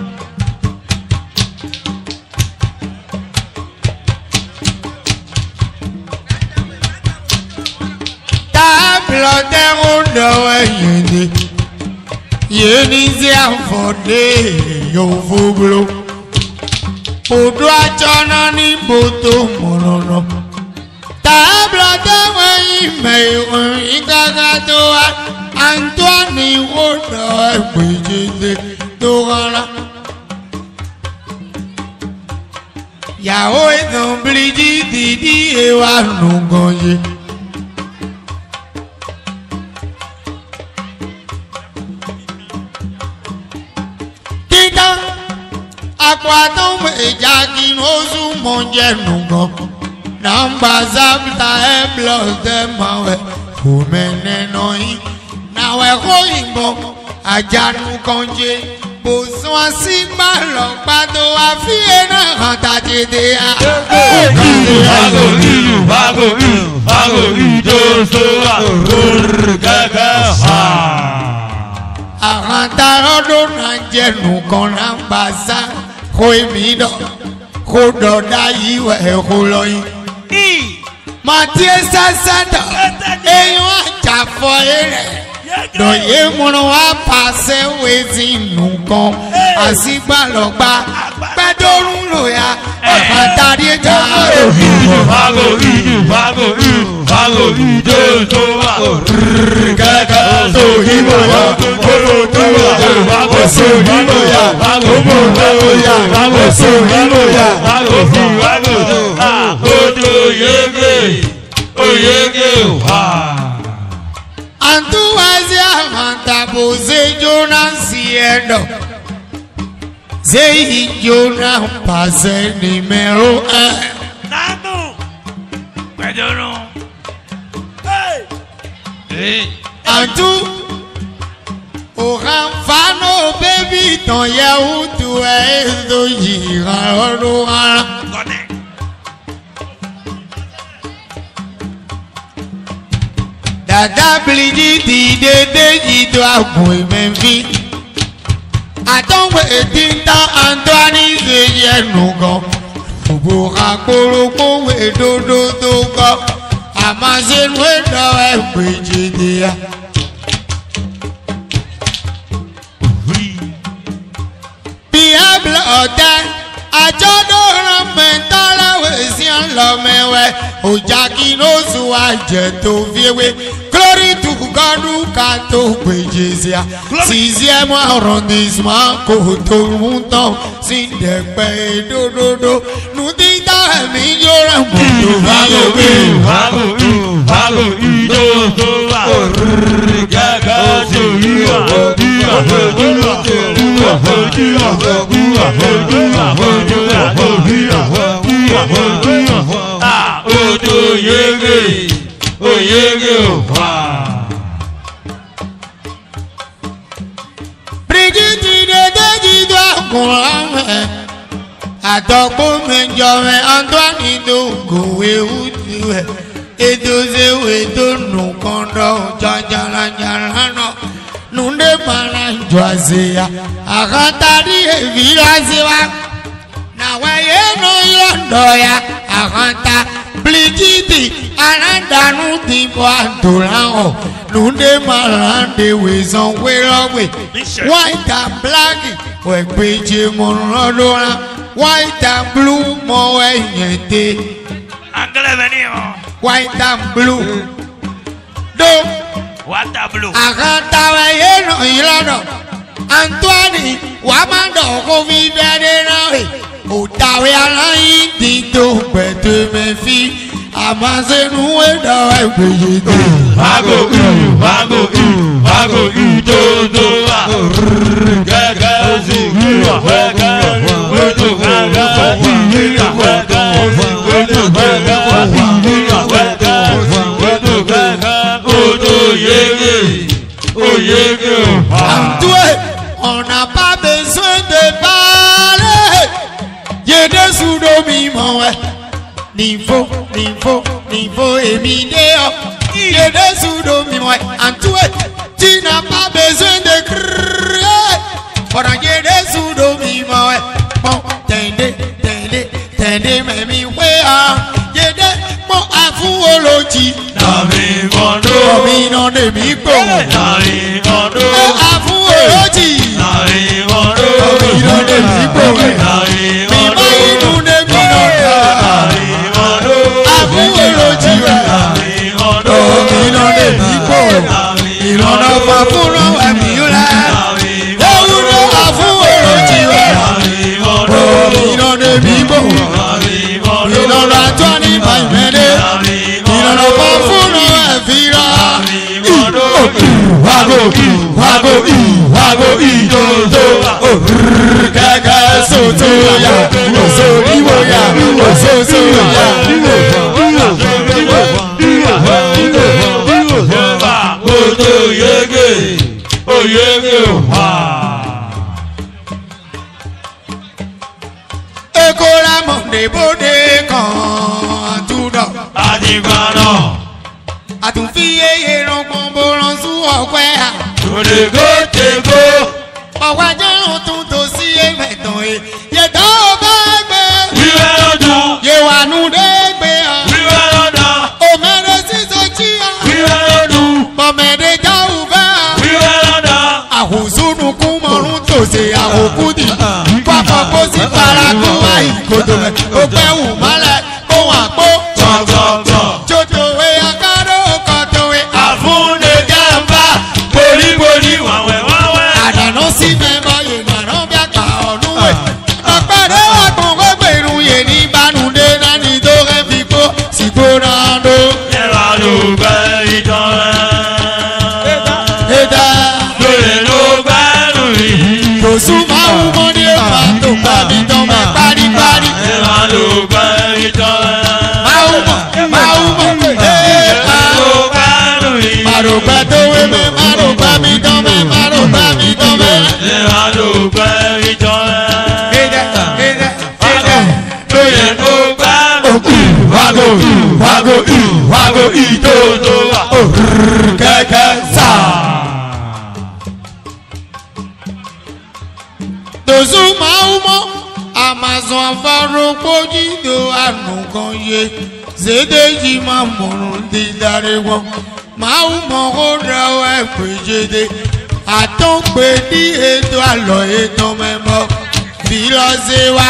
Tábìlọ̀ tẹ́wọ́ dẹ̀wẹ̀ yẹ̀dẹ̀. Yéni sí àfọ̀dé yóò fúgbúrú. Odò àjọ́nà ní bòtò mọ̀rọ̀rọ̀. Tábìlọ̀ tẹ́wọ́ ìmẹ̀ ìròyìn gágá tó wá. Antoine wò lọ ẹgbẹ̀jẹ̀dẹ̀ tó rọra. Yàwó ìtàn bíríjì dìdí ewa nù gan yé. Dídán àpò àtọ́wò ìjà kí n ó sún mọ́ jẹ́nu gan. Nàmbà sábìtà ẹ̀ blọ̀ọ̀dẹ̀ máa wẹ̀ fòmẹ́nẹ́ náà yín. Nàwẹ̀ kó ìbọn àjánu kan jẹ́. Bò sún sí gbàlọ́ pàtó àfihàn náà hàn tàjèdè à. Wago i wago i wago i toto wa gaga sa. Àwọn tarọ́dún náà jẹnu kan náà ń bá sá. Kó èmi dọ̀ kó dọ̀dá yìí wẹ̀ kó lọ yín. Màtíé sẹ́sẹ́dọ̀ èèyàn àjàfọ́ rẹ̀. Dọ̀yé múnú wá pàṣẹ wéjì nùkan. Àsìgbàlọ́gbà pẹ́dọ́rùn lòyà ọ̀kan tàdí ẹja. Wago i wago i wago i toto wa gaga so hibo ya koro to wa wago so hibo ya wago mo wago ya wago so hibo ya wago fi wago ah odo yege oyege wa. Antuwazi amantabo ze jona siendo. Zeyi jona pase numero un. Nanu pẹ̀dọ̀rùn. Antu oran fano baby ton yahudu e do yira ọdún ara. Dada Brigitte dédé yìí tó àgùn ìmẹ̀fín. Àtọ́wé ètìta Antoine ṣe yẹnu gan. Òbò àkórókòwé dòdò tó kọ́. Àmàṣẹ́nu ẹ̀dọ̀ ẹ̀pẹ̀ jìdí ya. Bí ẹ̀bùn ọ̀tẹ́. Àjọ́dọ̀ rán mẹ́tàláwé sí ọlọ́mẹ́wẹ́ ọjà kí ló sùn àjẹ́ tó fíwé glory to God ká tó péjì sí a sixième arrondissement kò tó mú tán sí dẹ̀pẹ́ ìdódódó nù títà ẹ̀mí yóò rẹ̀ mọ́ tó Vago fíwé. vago vago ìdódó wa gẹ́gẹ́ sí ìwà odo yege oyege owa. Brigitte dédé jíjọ àkùnrán mẹ́ àtọ́kùn mẹ́jọ mẹ́ Antoine tó kòwé wúti wẹ̀ ètò ìṣèwé tó nù kọ́ńdọ̀ jọjọlọjọlọ náà nùdé mara jọ àṣeyà àkàtàrí èvi àṣewà nàwọn yẹnu yọ̀ǹdọ̀ ya àkàtà Brigitte aládàánú ti bọ́ àdòrán nùdé mara dèwé sanwó rọ́wé white and black wẹ̀gbẹ́jẹ mọ̀rọ̀lọ́ra white and blue mọ̀ ẹ̀yẹ̀ tẹ. Anglais venido. White and blue. Do. White and blue. Àkàntàwé yéèna ìlànà. Antoine wà máa dọ̀ kó fi bẹ́ẹ̀ náà rè. Òtàwé aláyín ti tó pẹ̀tù mẹ́fì. Àmàṣẹ́nu ẹ̀dá ẹ̀gbẹ̀yẹ dé. Vago vago vago ìdódó wa gẹ́gẹ́ sí ìwà gẹ́gẹ́ wẹ́tò gẹ́gẹ́ ìyá gẹ́gẹ́ wẹ́tò gẹ́gẹ́ ìyá gẹ́gẹ́ wẹ́tò gẹ́gẹ́ odo yege oyege owa. Antoine on n'a pas besoin de parler. Yédé sùdó mi mọ̀ ẹ́. Niveau niveau niveau èmi dé ọ́. Yédé sùdó mi mọ̀ ẹ́. Antoine tu n'as pas besoin de crier. Pendant yédé sùdó mi mọ̀ ẹ́. Bon tẹ̀ndé tẹ̀ndé tẹ̀ndé mẹ́mi wé ọ́. Yédé mọ̀ àfún olójì. Dàmí mọ́dọ́. Omi náà lèmi gbò. Dàmí mọ́dọ́. Ẹ àfún olójì. Dàmí mọ́dọ́. Omi náà lèmi gbò. Dàmí Mi mọ́dọ́. máa inú lèmi náà ká. Dàmí mọ́dọ́. Àfún olójì rẹ̀. Dàmí mọ́dọ́. Omi náà lèmi gbò. Ìrànà fà fúnra ẹ̀mí rẹ̀. Ewu ló wà fún olójì rẹ̀. Omi náà lèmi gbò. Ìrànà tó ní bàìmẹ́lẹ́. Ìrànà fà fúnra ẹ̀mí rẹ̀. Vago vago vago ìdódó Gẹ́gẹ́ sòtò yá, òṣò ìwò yá, òṣòṣò yá. odo yege oyege owa. Èkó la mọ̀dé bóde kan àtúndọ̀. Adigbana Àtúnfi yeye rọ̀gbọ̀n bó rán sún ọ̀pẹ́ à. odego tego Ọ̀pẹ́ jẹ́ òtún tó sí ẹ̀mẹ̀tàn ẹ̀. Yẹ̀tọ́ ò bá gbé. wíwẹ́ lọ́dọ̀ Yẹ̀wànú dé gbé ọ. wíwẹ́ lọ́dọ̀ Òmẹ̀rẹ̀ sísọ jí ọ. wíwẹ́ lọ́dọ̀ Mọ̀mẹ̀dẹ̀ jáwù fẹ́ ọ. wíwẹ́ lọ́dọ̀ Àhùsùnù kún mọ̀rún tòṣe àhòkú dì. Pápá kó sí farakó àìkòtò rẹ̀. Ó pẹ́ wù mọ́lẹ̀ kó wà kó. tọ̀tọ̀tọ̀ Jòjòwe akáró kọ̀tòwe. àfúnde jàmbá boríborí wàwẹ̀ wàwẹ̀. Àdànù sí mẹ́mọ́ yè nànà bí àgbà ọ̀dún wẹ̀. Ọ̀pẹ̀rẹ̀ ọ̀gbọ̀n gbẹ̀gbẹ̀rún yè ní Bánúdé náà ní tó rẹ̀ fi kó sìkó náà dó. Ẹ̀rọ ló gbẹ ìtàn rẹ̀. Ẹ̀dá Lóye ló gbẹ́rù yìí. kò sún máa wú mọ́ ní ẹ̀fà tó gbà mí tán mẹ́ párípárí. Ẹ̀rọ ló gbẹ ìtàn rẹ̀. Máa wú mọ̀ máa wú mọ̀ ẹ̀ẹ́dá. Ló gbẹ́rù yìí. Màrògbà tó wé mẹ́ màrògbà mi tán mẹ́ màrògbà mi tán mẹ́. Ẹ̀rọ ló gbẹ ìtàn rẹ̀. Ẹ̀dá ẹ̀dá ẹ̀dá. Lóye ló gbẹ́rù. Vago Vago vago ìdódó wa. kẹ̀kẹ́ sá. Dosu máa ń mọ́ Amazon afárúkọ́jì tó àánú kan yé zédèjì máa mọ̀rún dídarí wọn máa ń mọ̀ kó ra ẹ̀ péjédé àtúnpè ní ètò àlọ́ ètò mẹ́mọ́ fi lọ sí wa.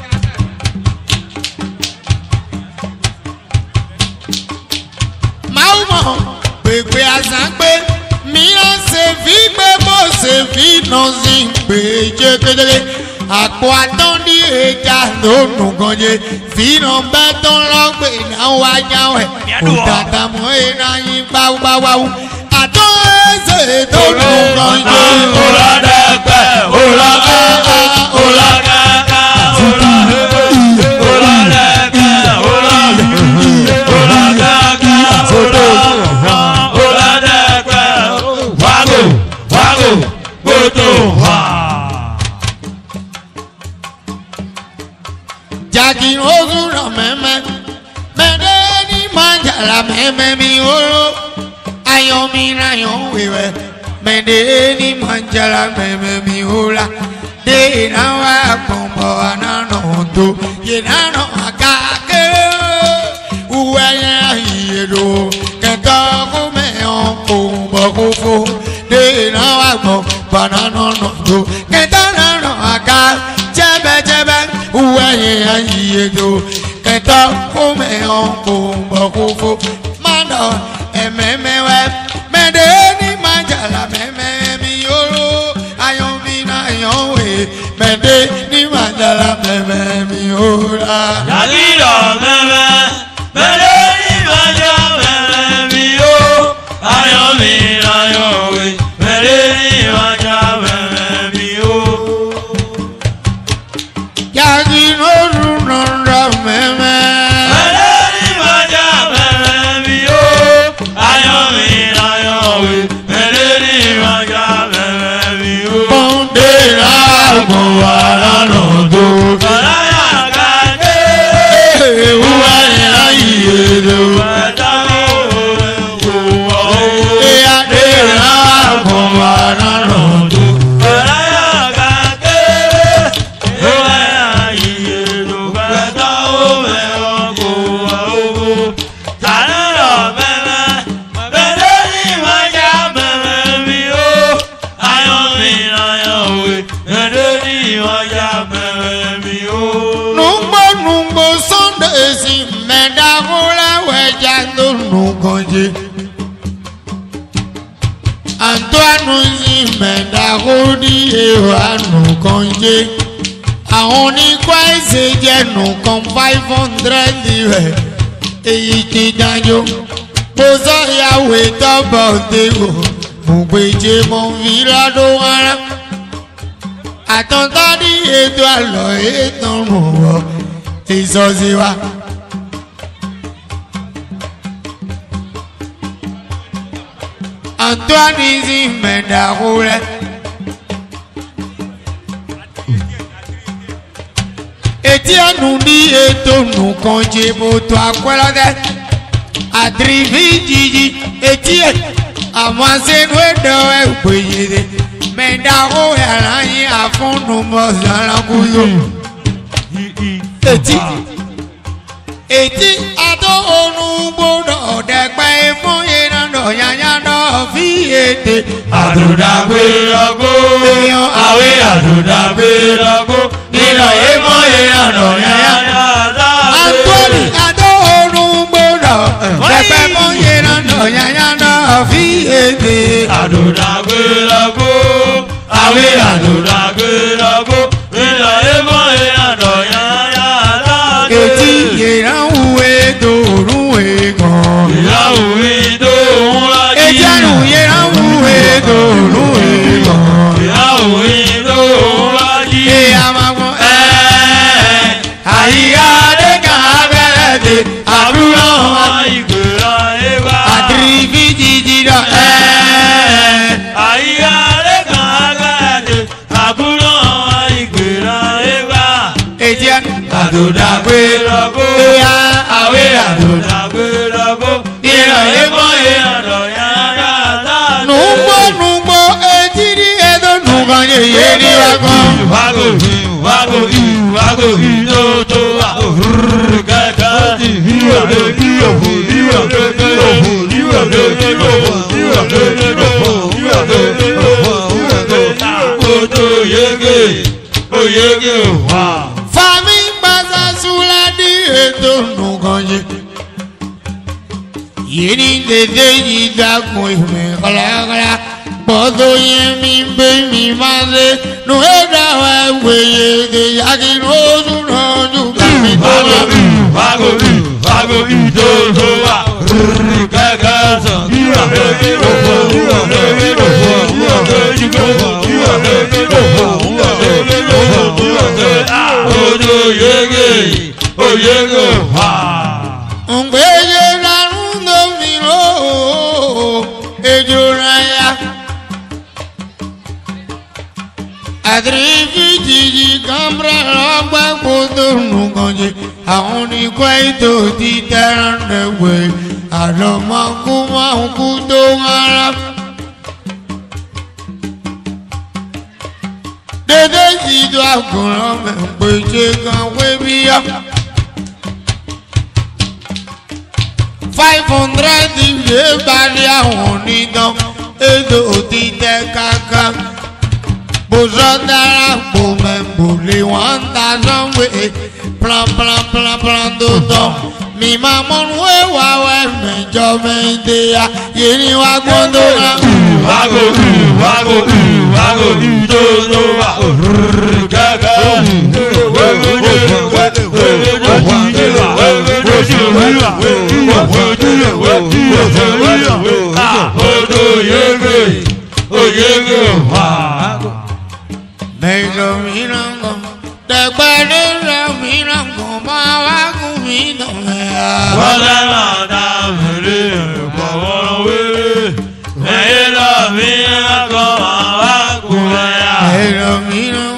máa ń mọ̀ pèpè àṣà pé mìíràn ṣe fi pé bó ṣe fi nà sí pé jẹ́gẹ́dẹ́gẹ́ àpò àtọ́ ní ẹja lónù kan jẹ fínà bẹ́ tó ń lọ́gbẹ̀ náà wájà ẹ̀ kò tàtà mọ́ ẹ̀rọ yín gbáwúgbáwú àtọ́ ẹ̀ṣẹ̀ tó nù kan jẹ. Oládẹ́pẹ́ oládẹ́pẹ́ oládẹ́pẹ́ oládẹ́pẹ́ oládẹ́pẹ́ oládẹ́pẹ́ wágò wágò gbótò wá. Jagi ozu ra mẹ́mẹ́ mẹ́rẹ́ ní manjala mẹ́mẹ́ mi oro ayọ̀ mi ra yọ̀ wíwẹ́ mẹ́rẹ́ ní manjala mẹ́mẹ́ mi ora de ìnáwó àpọ̀nbọ̀ ànánà tó yìnbọn àkàkẹ́ uwe yẹn ayélo kẹtọ́ kó mẹ́hàn kó bọ̀ kó fo de ìnáwó àpọ̀nbọ̀ ànánà tó kẹtọ́ nànà àká jẹ́bẹ́jẹ́bẹ́ uwe yẹn ayélo kẹtọ́ kó mẹ́hàn kó bọ̀ kó fo mọ́nà ẹ̀mẹ́mẹ́wẹ́ mẹ́rẹ́ ní manjala mẹ́mẹ́ mi oro ayọ̀ mi náà yọ̀ wé mẹ́rẹ́ ní manjala mẹ́mẹ́ mi ora. Yàgìdọ̀ mẹ́mẹ́ mẹ́rẹ́ ní manjala mẹ́mẹ́ mi ó ayọ̀ mi náà yọ̀ wé mẹ́rẹ́ ní manjala mẹ́mẹ́ mi ó. Yagi oru nọ̀nra mẹ́mẹ́. Mẹ́rẹ́ ní manjala mẹ́mẹ́ mi ó ayọ̀ mi náà yọ̀ wé mẹ́rẹ́ ní manjala mẹ́mẹ́ mi ó. Bọ́ndé láàbọ̀ wà lánà tó. Ọ̀láyà gàdé Uwe yẹn ayélo. ẹ̀dá òwe kò wọ̀ ó. Ìyáde láàbọ̀ wà lánà tó. Ọ̀láyà gàdé ọ̀láyà yìí ló fẹ́ tọ́ òwe ọkọ̀ wọ̀ ó. Tàlẹ́ mẹ́mẹ́ mẹ́rẹ́ ní ìwájà mẹ́mẹ́ mi ó. Ayọ̀ mi ayọ̀ òwe mẹ́rẹ́ ní ìwájà mẹ́mẹ́ mi ó. Nungbo nungbo Sunday si mẹ́ta kúrẹ́ wẹ̀jà tó nù kànjé. Antoine si mẹ́ta kó ní èrò ànù kànjé. Àwọn oníkọ́ ẹ̀sẹ̀ jẹ́ nùkan five hundred rẹ̀. Èyí ti dájọ́. Mo sọ ìyàwó ìtọ́bọ̀ òdewò. Mo gbèjé mo fi lọ́dún wárá. Àtọ̀tọ̀ ní ètò àlọ́ ètò rùn wọ́ ìsọ̀sí wa. Antoine sì mẹ́ta kúrẹ́. Etí ẹnu ní ètò nùkan jẹ́ mo tó akọ́lọ́dẹ́. Àdìrí jíjí etí ẹ̀ àwọn sẹ́nu ẹ̀dọ̀ ẹ̀ gbèyèrè. Mẹ́ta kó yàrá yín àfúnnù mọ́ sàránkúyò. Etí etí adó orun gbọ́dọ̀ ọ̀dẹ́gbẹ́ fún ìrànlọ́ yàyà náà fi ètè. Àdùdàgbé rọgbó àwé àdùdàgbé rọgbó nínú ìmọ̀ ìyànà yàyà dáadé. Antoine adó orun gbọ́dọ̀ ọ̀dẹ́gbẹ́ fún ìrànlọ́ yàyà náà fi ètè. Àdùdàgbé rọgbó àwé àdùdàgbé rọgbó nínú ìmọ̀ ìyànà yàyà dáadé. Etí ìrànwó ètò òrùn èèkàn. Ìyàwó ìdó òun lájí. Etí ẹnu ìrànwó ètò òrùn èèkàn. Ìyàwó ìdó òun lájí. Ìyá máa gbọ́n ẹ́ àyíká adéka abẹ́rẹ́ dé àbúrò wọn. Ìgbéra ẹ̀bá. Àdìrí fi jíjí lọ ẹ́. Àyíká lẹ́kàn agbáde, àbúrò ìgbéra ẹ̀bá. Etí ẹnu àdòdàgbé Rọ̀gbó, ìyá àwé àdòdà. àdùdàgbé rọ̀gbó, Ìrọ̀ ìmọ̀ ìrànà yéni wa kan. Wago wago wago ito to wa kaka. Iwa iwa iwa iwa iwa Odo yege oyege wa. Fami gbasa sula di eto nukanyi. Yéni tètè yí dàkún ìmọ̀ kọ́lákọ́lá. Bọ́dọ̀ yẹn mi gbé mi máa ṣe. Nu ẹ̀dá wa wẹ̀yẹ de yagi lóṣù náà ju kàmi tó lọ. Wago wago ito to wa kaka so. Iwa iwa iwa iwa Odo yege oyege wa. Ngbeye larundo mi lo ejoraya. Adrifi jiji kambra lọgba kpoto nukanje. Àwọn oníkọ́ ètò ti tẹ́rán dẹ̀gbẹ́. Àlọ́mọ́kú máa ń kú tó ara. Dédé yìí tó àgùnrán mẹ́pẹ̀jẹ̀ kan wé bíyá. Five hundred ìwé balẹ̀ àwọn onídán. Ètò ti tẹ́ káká. Bùsọ̀ dára kò mẹ́bùlé wọ́n ta sọ́wé. Plan plan plan plan tó tán. Mi máa mọ́nú ẹ̀wà wẹ̀ mẹ́jọ méje ya. Yéni wá gbọ́dọ̀ náà. Wago wago wago ito to wa kaka. Odo yege oyege wa. Mẹ́jọ mìíràn kan. Dẹ̀gbẹ́dẹ́ rẹ̀ mìíràn kan máa wá kún mi dọ̀mẹ́. Wọ́n máa ta fèrè pọ̀wọ́n wéré. Ẹ̀yẹ́ lọ mí akọ àwa kù ẹ̀yà. Mẹ́jọ mìíràn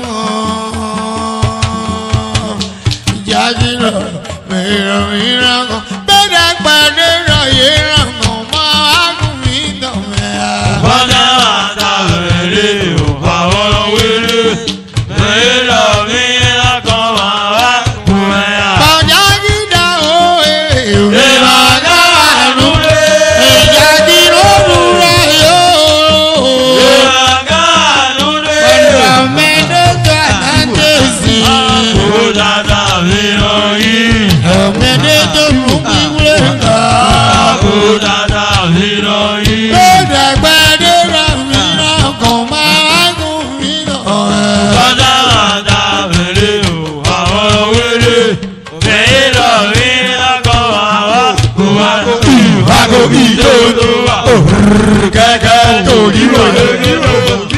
kan. Jáde lọ. Mẹ́jọ mìíràn kan. Dẹ̀gbẹ́dẹ́ rẹ̀ yẹ̀ràn kan máa wá kún mi dọ̀mẹ́. Wọ́n máa ta fèrè pọ̀wọ́n wéré. Ẹ̀yẹ́ lọ mí akọ àwa kù ẹ̀yà. Bọ̀dá gíga o èrè. Ìbàdàn àdúrà. Ìjà kí ló dúró yóò. Ìbàdàn àdúrà. Ọ̀dọ̀ mẹ́tẹ́ẹ̀tọ́ àtàntẹ́sì. Kó dáadáa fi hàn yín. Ọ̀mẹ́tẹ́ẹ̀tọ́ mú kí wúlò ká. Kó dáadáa fi hàn yín. Dẹ̀gbẹ́dẹ́ rẹ̀ mìíràn kan máa wá kún mi dọ̀mẹ́. Bọ́dá máa ta fèrè o, àwọn wéré. Fèyí lọ rí lákọ̀ àwa kò wá kó. Wákò bí tó tó wà. Kẹ̀kẹ́ tó yíwọ̀ lórí o.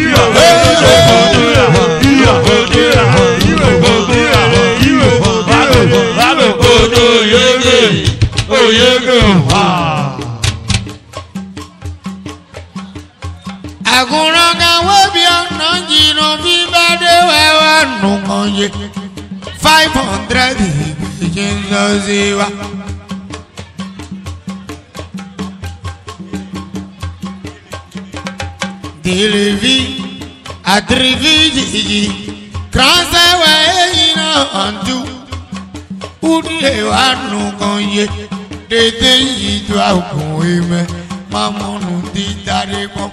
Wákò kó tó yége, ó yége wá. Àgùnrán kan wé bí ọ̀nà jìnnà bí bá dé wẹ́wà nù kan yé. Five hundred ìgbèjì ń lọ sí wa. Dèlèvi àdìrìvi jìjì kranṣẹ́ wẹ̀ ẹ̀yìn náà ọ̀dù. Udé wà nù kan yé. Dédé yìí tó àgùn ìmẹ̀ máa múnú dídáre pọ̀.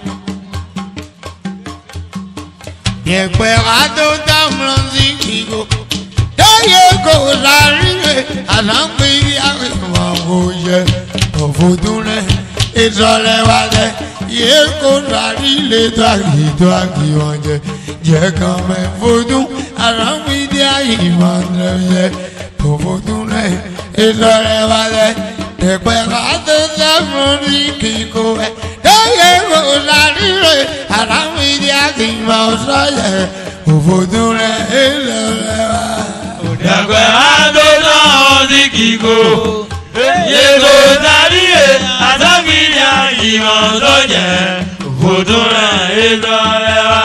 Yẹ̀pẹ̀ àdó dámọ̀ sí kíkó. Dáyé kò láríwé àlámbìrì àwìmọ̀ òye. Òfòdún rẹ̀ ìsọ̀lẹ̀ wà lẹ̀. Yé kò lárí lè tó àgbìtó àgbìwọ̀n jẹ. Jẹ́ kan mẹ́ fòdún àlámbìrì àwìmọ̀ yẹ. Òfòdún rẹ̀ ìsọ̀lẹ̀ wà lẹ̀. Yẹ̀pẹ̀ àdó dámọ̀ sí kíkó. Dáyé kò láríwé àlámbìrì àwìmọ̀ sọ̀yẹ̀. Òfòdún rẹ̀ ìsọ̀lẹ̀ wà. Dẹ̀gbẹ́ àdóná ọdí kíkó. Yèlò darí ẹ̀ àtàkìní àyìnbọn tó jẹ́. Òfòdún rẹ̀ ìdọ̀rẹ́ wá.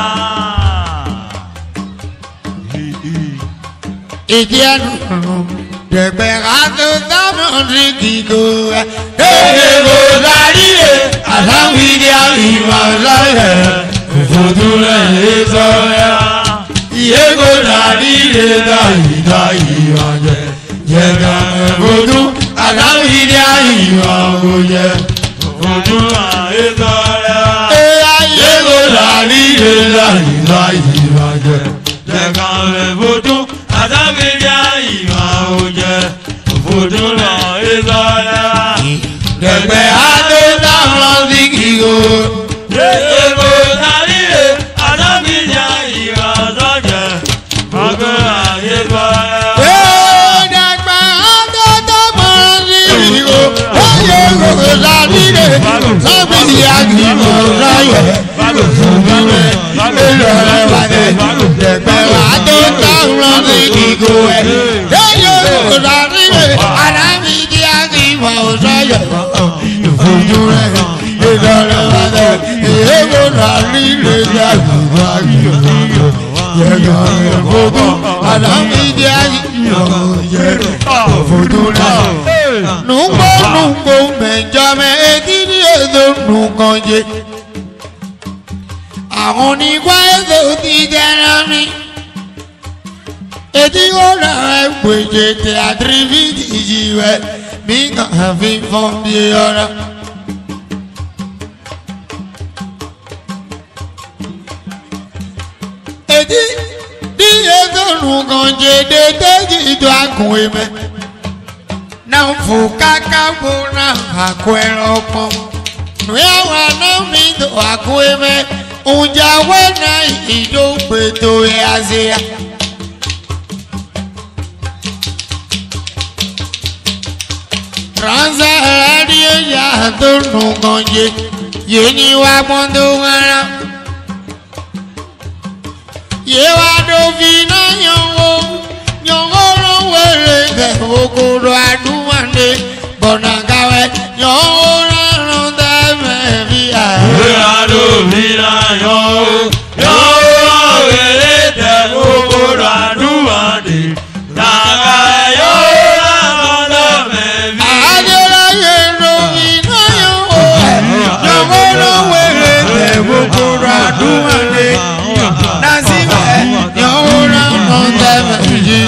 Ìdí ẹnu dẹ̀gbẹ́ àdó dámọ̀ sí kíkó. Yèlò darí ẹ̀ àtàkìní àyìnbọn tó jẹ́. Òfòdún rẹ̀ ìdọ̀rẹ́ wá. rire dáyì dáyì ọjẹ jẹga ẹfojú adáwìdí àyìnbá òjẹ ojú àyètò rẹ wá yégo rire dáyì dáyì ọjẹ jẹga ẹfojú adáwìdí àyìnbá òjẹ ojú àyètò rẹ wá dẹgbẹ adó táwọn sí kíkó yégo rire adáwìdí àyìnbá òjẹ ojú àyètò rẹ wá. Lábìrè lábìrì àgbìmọ̀ láyẹ̀ ìlọ̀rẹ̀ wàdẹ̀ dẹ̀gbẹ̀ wà tó táwọn ní kíkó ẹ̀ lẹ́yìn lábìrè alábìrì àgbìmọ̀ láyẹ̀ ìfojú rẹ̀ ìlọ̀rẹ̀ wàdẹ̀ ìyẹ́wò lábìrè àgbìmọ̀ àgbìmọ̀ yẹ̀gà ìfojú alábìrì àgbìmọ̀ ìfojú rẹ̀. Nungo nungo menjame edini edo nungonje. Àwọn onígbà edo ti jẹrẹ mi. Edi ora ẹgbẹ̀jẹ̀ tẹ àdìrí ìjìwẹ̀ mi kàn fi fọ́n bí ọ̀rọ̀. Edi di edo nungonje dédé jìdó àgùn ẹ̀mẹ́. Na mfukaka buna hakwero pom Nwewa na mido hakweme Unjawe na ido peto ya zia Transa radio ya dunu konje Yeni wa mondo wana Yewa do vina yongo Yongo no wele de okoro adumande Bonagawe yongo no de me via Yewa do vina yongo Yongo no wele de okoro adumande Bonagawe yongo no de me via Adela yeno vina yongo Yongo no wele de okoro adumande Nazive yongo no de me via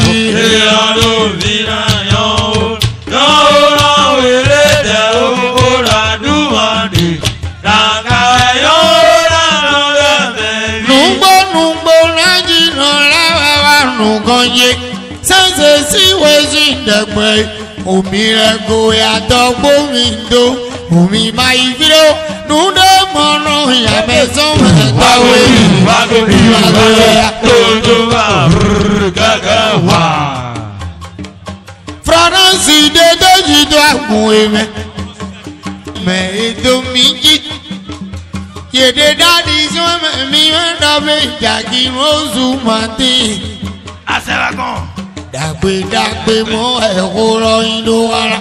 Sense si wezi ndegbe Omi rego yàtọ̀ gbómindo Omi ma ìfìdó Nùdó mọ̀nà ìyàmẹ̀sán mẹ́ta wéyí Ìwàgbé ya Tótó wà gẹ́gẹ́ wà France dédé jìdó àgùn ẹ̀mẹ́ Mẹ́ ètò mi jí Yèdè dáàdì sọ́mọ̀ mi mẹ́dọ̀bẹ̀ ìjàgì rọ́ọ̀sù màtí Asẹ́wàgàn Dàgbé dàgbé mọ́ ẹ̀kọ́ rọyìn ló wára.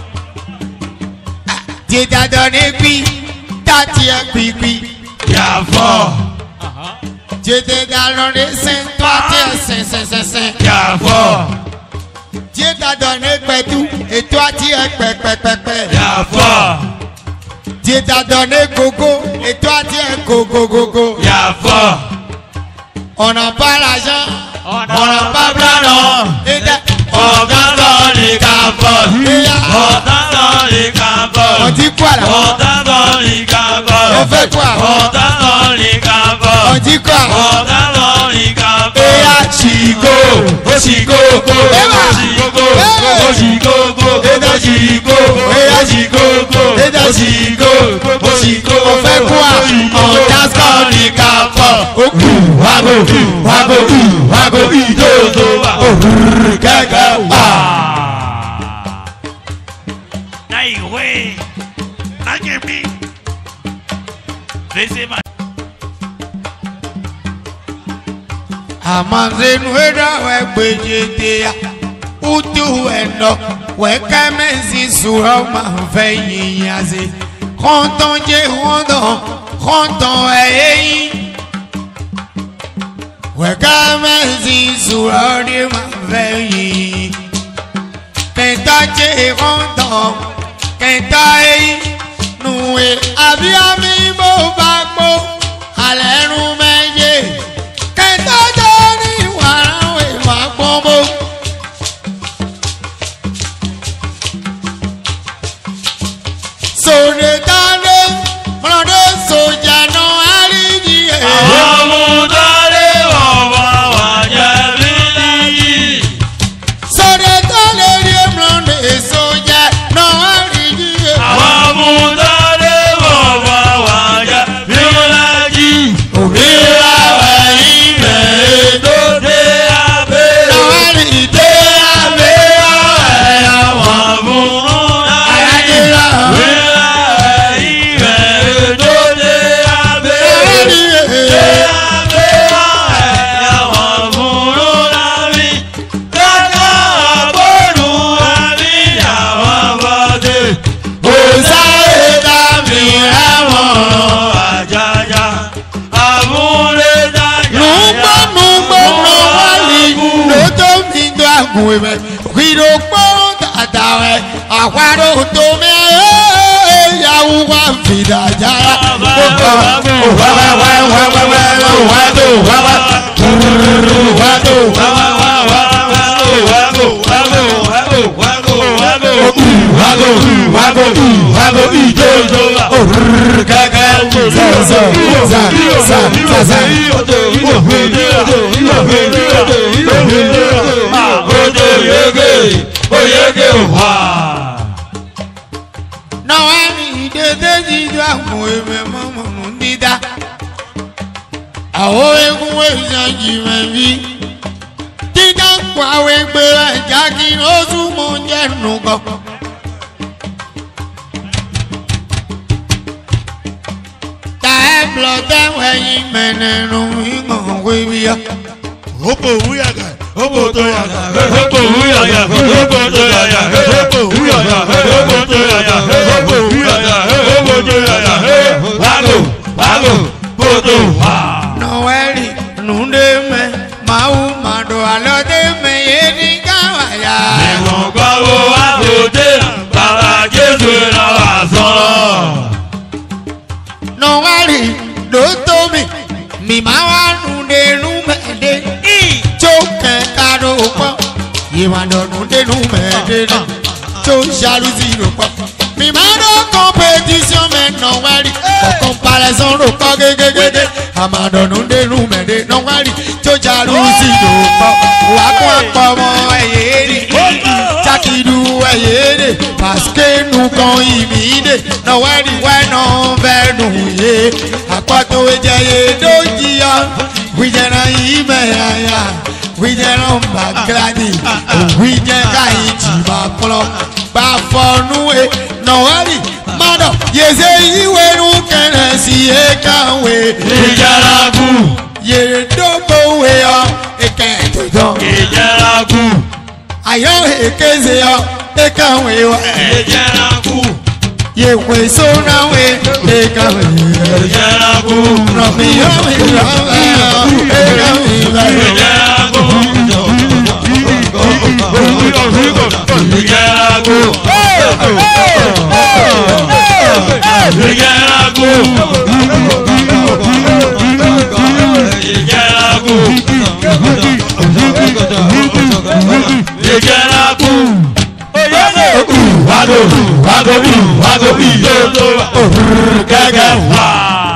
Jẹ́dàdàn ní pí, tàtí ẹ̀ pípí. Yàfọ́. Jẹ́dàdàn ní sẹ́ń, tàtí ẹ̀ sẹ́nsẹ́nsẹ́nsẹ́. Yàfọ́. Jẹ́dàdàn ní pẹ̀tù, ètò àti ẹ̀ pẹ̀pẹ̀pẹ̀pẹ̀. Yàfọ́. Jẹ́dàdàn ní gogo, ètò àti ẹ̀ gogogogo. Yàfọ́. Ọ̀nà bàràjá. Ọ̀nà bàbá ọ̀gá lọ ní kábọ̀. Ọ̀tá lọ ní kábọ̀. Ọtí kwara. Ọ̀tá lọ ní kábọ̀. Ọfẹ́ kwara. Ọ̀tá lọ ní kábọ̀. Ọtí kwara. Ọ̀tá lọ ní kábọ̀. Eya ṣìgò ó ṣìgò kó ó ṣìgò ó ṣìgò kó ó ṣìgò ó ṣìgò kó ó ṣìgò ó ṣìgò ọfẹ́ kwara. ọ̀tá lọ ní kábọ̀. Okù Wago wago wago ìdòdò wa òrùrù gẹ́gẹ́ wà. Na ìwé na jẹ̀bi fèsì ma. Amazenu edawe gbejede ya utu eno weka mezi sura ma fe yiyaze konton je hondo konton eyi weka mezi sura de ma fe yi kenta je hondo kenta eyi nuwe abi ami mo bagbo alenu meje kenta gùn mẹ́ kìlọ̀ pọ́n tàtàwẹ̀ àwárò tó mẹ́ yàwó wà fìdá jára. Náà ní dédé jíjọ àwọn èèmẹ̀ mọ́mọ́nù dídá. Àwọn egun èèyàn jìmẹ̀ bí. Dídá ń pa àwọn ẹgbẹ́ ẹja kí ní ó súnmọ́ jẹ́nu kan. Tàẹ́ blọ̀ tẹ́wọ̀ ẹyin mẹ́nẹ̀ẹ́nu ìmọ̀ wíwíyá. Opo wuyaga, opo to yaga, opo wuyaga, opo to yaga, opo wuyaga, opo to yaga, opo wuyaga, opo to yaga, wago, wago, poto wa. Nọ̀wẹ́rì nùdé mẹ́, màá màdò àlọ́dé mẹ́ yé ní káwáyà. Ẹ̀wọ̀n gbọ́wọ́ àbòdè, bàbá Jésù náà wà sọ̀rọ̀. Nọ̀wẹ́rì ló tó mi, mi máa wá nùdé nù mẹ́ẹ̀dé. Tó kẹ̀ka ló pọ̀, ìwàdàn nùdé nù mẹ́ẹ̀dé náà. Tó ṣàlùsí ló pọ̀. Mi máa dọ́ competition mẹ́ nọ̀wẹ́rì, for comparison ló pọ̀ gégégédé. Àmàdàn nùdé nù mẹ́ẹ̀dé nọ̀wẹ́rì, tó ṣàlùsí ló pọ̀. Wà á kó àpọ̀ mọ́ ẹ̀yẹ́ rí. Jákìdú ẹ̀yẹ́ rí. Pàṣẹ nù kan ìmìdè. Nọ̀wẹ́rì wẹ́nà bẹ́ẹ̀ nù yé. Àpọ̀tò ìjẹyẹ ló jìyà. Wíjẹ̀nà yìí mẹ́yàyà. Wíjẹ̀nà mbàgíradì. Wíjẹ̀ káyì jìbà kúlọ̀. Gbà fọ́nù ẹ̀ nọ̀wẹ́rì. Mádọ̀ yèsè ìwé nù kẹ̀rẹ̀ sí ẹ̀káwé. Ìjàlágù. Yèrè dógbò wé ọ. Èkè ètòjọ́. Ìjàlágù. Ayọ̀ èkéze ọ. Èkáwé wa. Ìjàlágù. Yèwé sónáwé. Èkáwé. Ìjàlágù. Rọ̀mí yọ̀mí rọ̀mí ọ̀. Èkáwé wa. Ìjàlágù. Ìjàlágù. Ìjàlágù. Ìjàlágù. Ìjàlágù. Wago, wago, wago, gẹ́gẹ́ wá.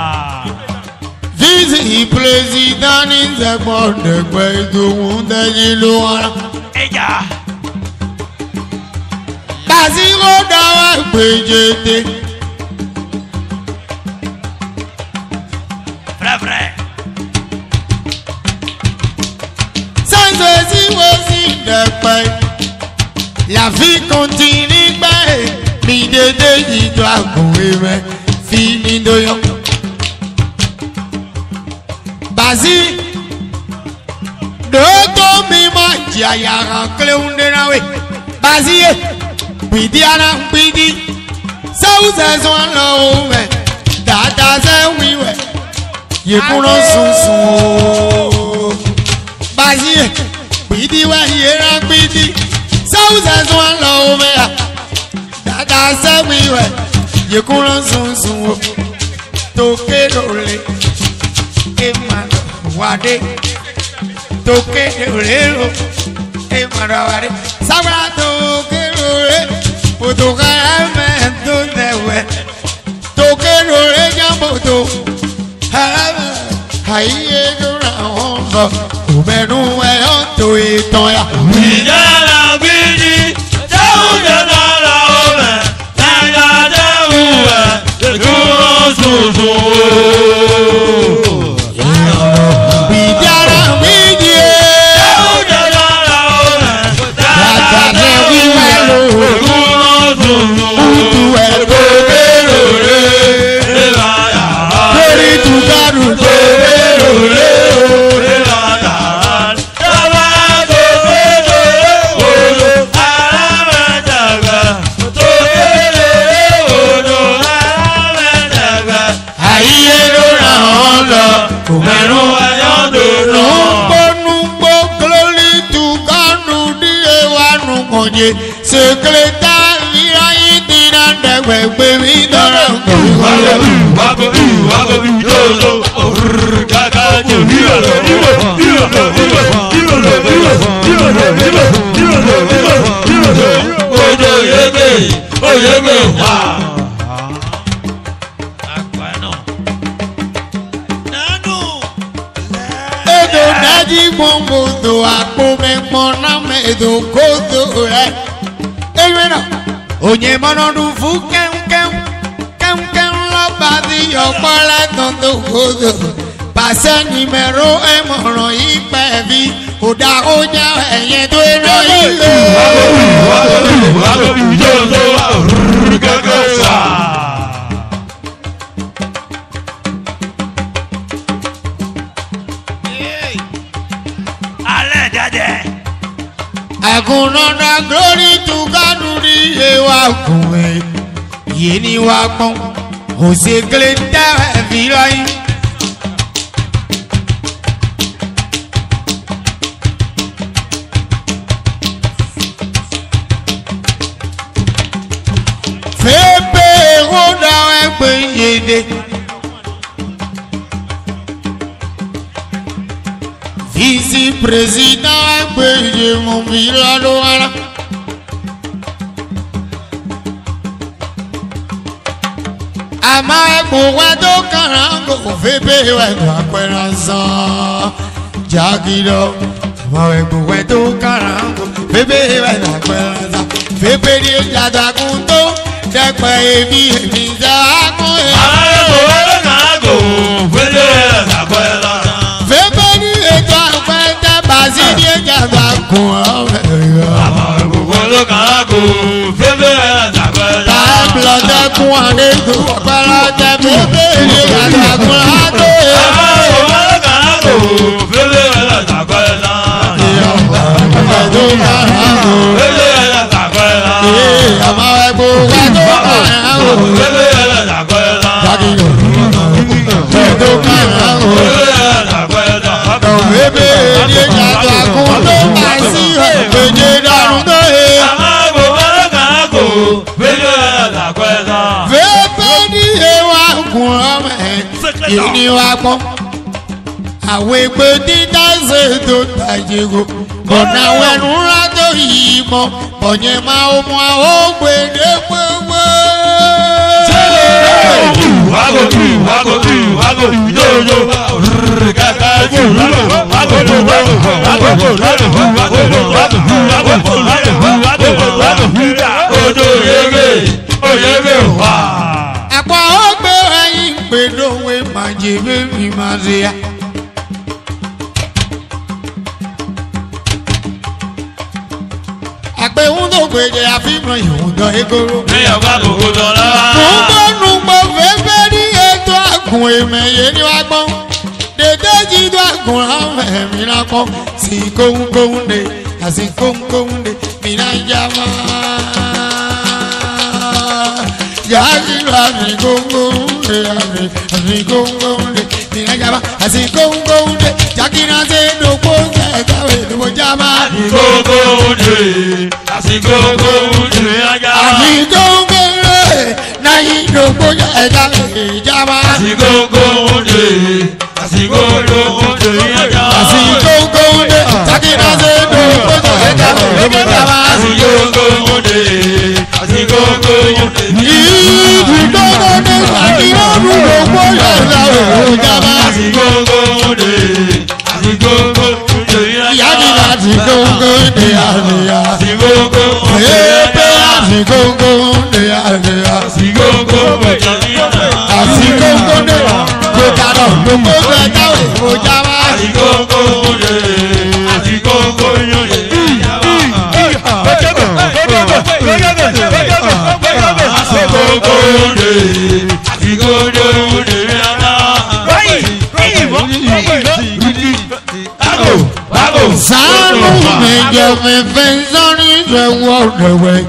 Visi président ní sẹ́gbọ̀n dẹ̀gbẹ́ ìdòwò dẹ́yìn ló wá. Kàsíkò dáwà gbèjèdè. Sẹ́ńsẹ̀ sí wo sí dẹ̀pẹ́. La vie continue gbà é. Mi dédé ìjọ àgùnwé rẹ̀ fi mi dóyọ̀. Bàzí dòótọ́ mi máa jẹ àyàrá kílẹ̀hún dénáwé. Bàzí yé gbìdí ara gbìdí. Sẹ́wùsẹ̀ sọ́n lọ́wọ́ rẹ̀ dáadáa sẹ́wìwẹ̀. Yèkúrò sunsun ooo. Bàzí yé gbìdí wẹ̀ yẹra gbìdí. Sẹ́wùsẹ̀ sọ́n lọ́wọ́ rẹ̀ dáadáa sẹ́wìwẹ̀. Yèkúrò sunsun ooo. Tókè lóore. Emma wade toke orero Emma wade sabra toke ore potoka me to newe toke ore jamboto haye dora ongo umenu e onto iton ya Ìjàlá gbìdì dáhùnjẹ dára ọ̀rẹ́ náírà dáhùn ẹ̀ èkúrò sunsun ooo. Numbo numbo glory to God, Oye, secretaire, viraille, tirande, hueque, vidora. Wago, wago, wago, wago, gaga, yo, viva, viva, viva, viva, viva, viva, viva, viva, viva, viva, oye, oye, oye, ah. Edo nadi bombo do akome mona me do kodo eh. Elwena, onye mono du fu kem kem kem kem la badi yo pala tondo kodo. Pase numero e mono ipe vi oda onya eye do ero ile. Wago, wago, yo, yo, gaga, sa. Agunona glory to God ri wa kunwe yeni wa pon o se glenda virai Fepe roda e pe yede Vice président de mon village. Ama ebuwa do karango febe we akweranza Jagido ama ebuwa do karango febe we akweranza febe di jada kunto dekpe ebi ebi za ko e Ama ebuwa do karango febe we akweranza Basidi jaba kun Ama ebuwa do karango febe we akweranza Blood kun ane do para je bebe ni jaba kun ade Ama ebuwa do karango febe we akweranza do karango febe we akweranza eh ama ebuwa do karango febe we akweranza Jagido do karango bebe ni jaba kun do basi beje darun do e Ama ebuwa do karango febe we akweranza bebe ni ewa kun ame yini wa pon awe pe dida se do tajego bona wenu ra do yimo bonye ma o mo o gbe de pewe Wago, wago, wago, yo, yo, gaga, yo, wago, wago, wago, wago, yege, oyege, wa. Apa o gbe ayin pe do we ma je be mi ma se ya Ape un do gbe je afimran yun do egoro Ní ọgbà gbogbo dọ́là. Ngbonu gbo fefe ni eto agun emeye ni wa gbon Dede ji do agun ame mi na pon Si kohun kohun de Asi kohun kohun de Mi na jama Yagi lo asi kohun kohun de Asi kohun kohun de Mi na jama Asi kohun kohun de Jaki na se do po se kawe do po jama Àsìkò òde, àsìkò òde, ajá. Asi kohun kohun de Na yi do po se kawe jama Àsìkò òde, àsìkò òde, ajá. Asi kohun kohun de Jaki na se do po se kawe do po jama Àsìkò òde, àsìkò òde. Ìdúgbò ní àdínàbù ló gbóyè láwùjọ jama. Àsìkò òde, àsìkò òde, Ìyá mi láti gógó ní àríyá. àsìkò òde, Èébé àti gógó ní àríyá. àsìkò òde, Àti gógó ní kò dáná ló gbógbó ẹ̀dáwé kò jama. àsìkò òde, àsìkò òde. Sanu méje fífẹ́ sọ́ni ìṣẹ̀wọ̀ ọ̀dẹ̀wẹ̀.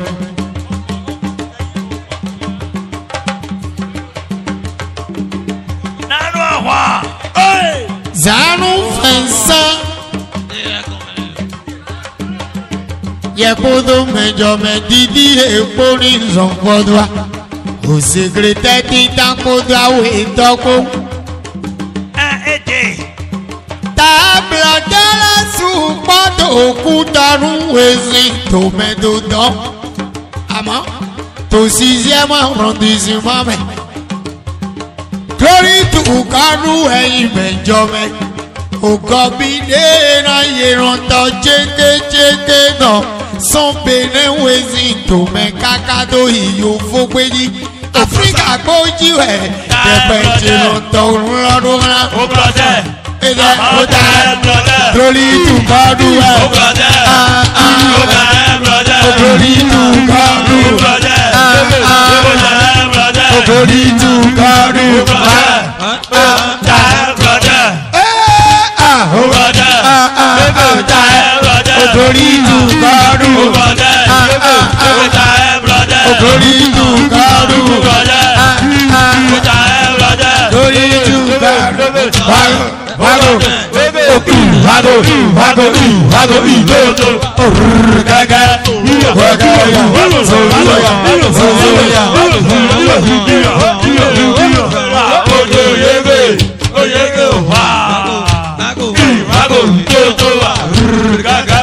Sanu fẹ̀sán. jẹ kótó mẹjọ mẹdídí èkó ní zọ̀nfọ́dúà òsèkèrè tẹ́tí tákótó àwọn ìtọ́kó. tábìlọ̀dẹ́lá sùn pọ́tò òkútarú wẹ̀sì tòmẹ́tò dán àmọ́ tòṣìṣẹ́ máa rọ̀ǹdì sí mọ́mẹ́ torí tùkánú ẹ̀yìn mẹ́jọ mẹ́ ògọ́bídé náà yẹ̀rántọ́ jékéjéké náà sọ́nbẹ̀rẹ̀ wẹ̀sì tòmẹ́ káká tó ìyó fọ́gbẹ́jì áfíríkà gbójú ẹ̀ tẹ̀pẹ̀ jẹ̀rántọ́ lọ́dún náà. ó gbọ́dẹ̀ ẹ̀dẹ̀ ó tà torí tùkánú ẹ̀ ó gbọ́dẹ̀ ó gbọ́dẹ̀ torí tùkánú ẹ̀ torí tùkánú Ogori tu garu, ogori tu garu, ogori tu garu, wago, wago, wago, wago, idodo, gaga, gaga, zoya, zoya, ojo yege, oyege wa, wago, idodo wa, gaga.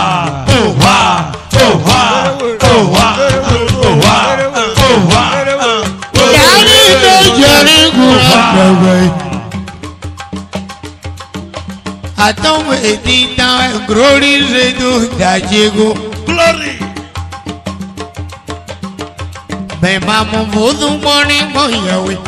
Attends, et dit dans un gros rideau d'Adiego. Glory! Mais maman, vous nous prenez mon Yahweh.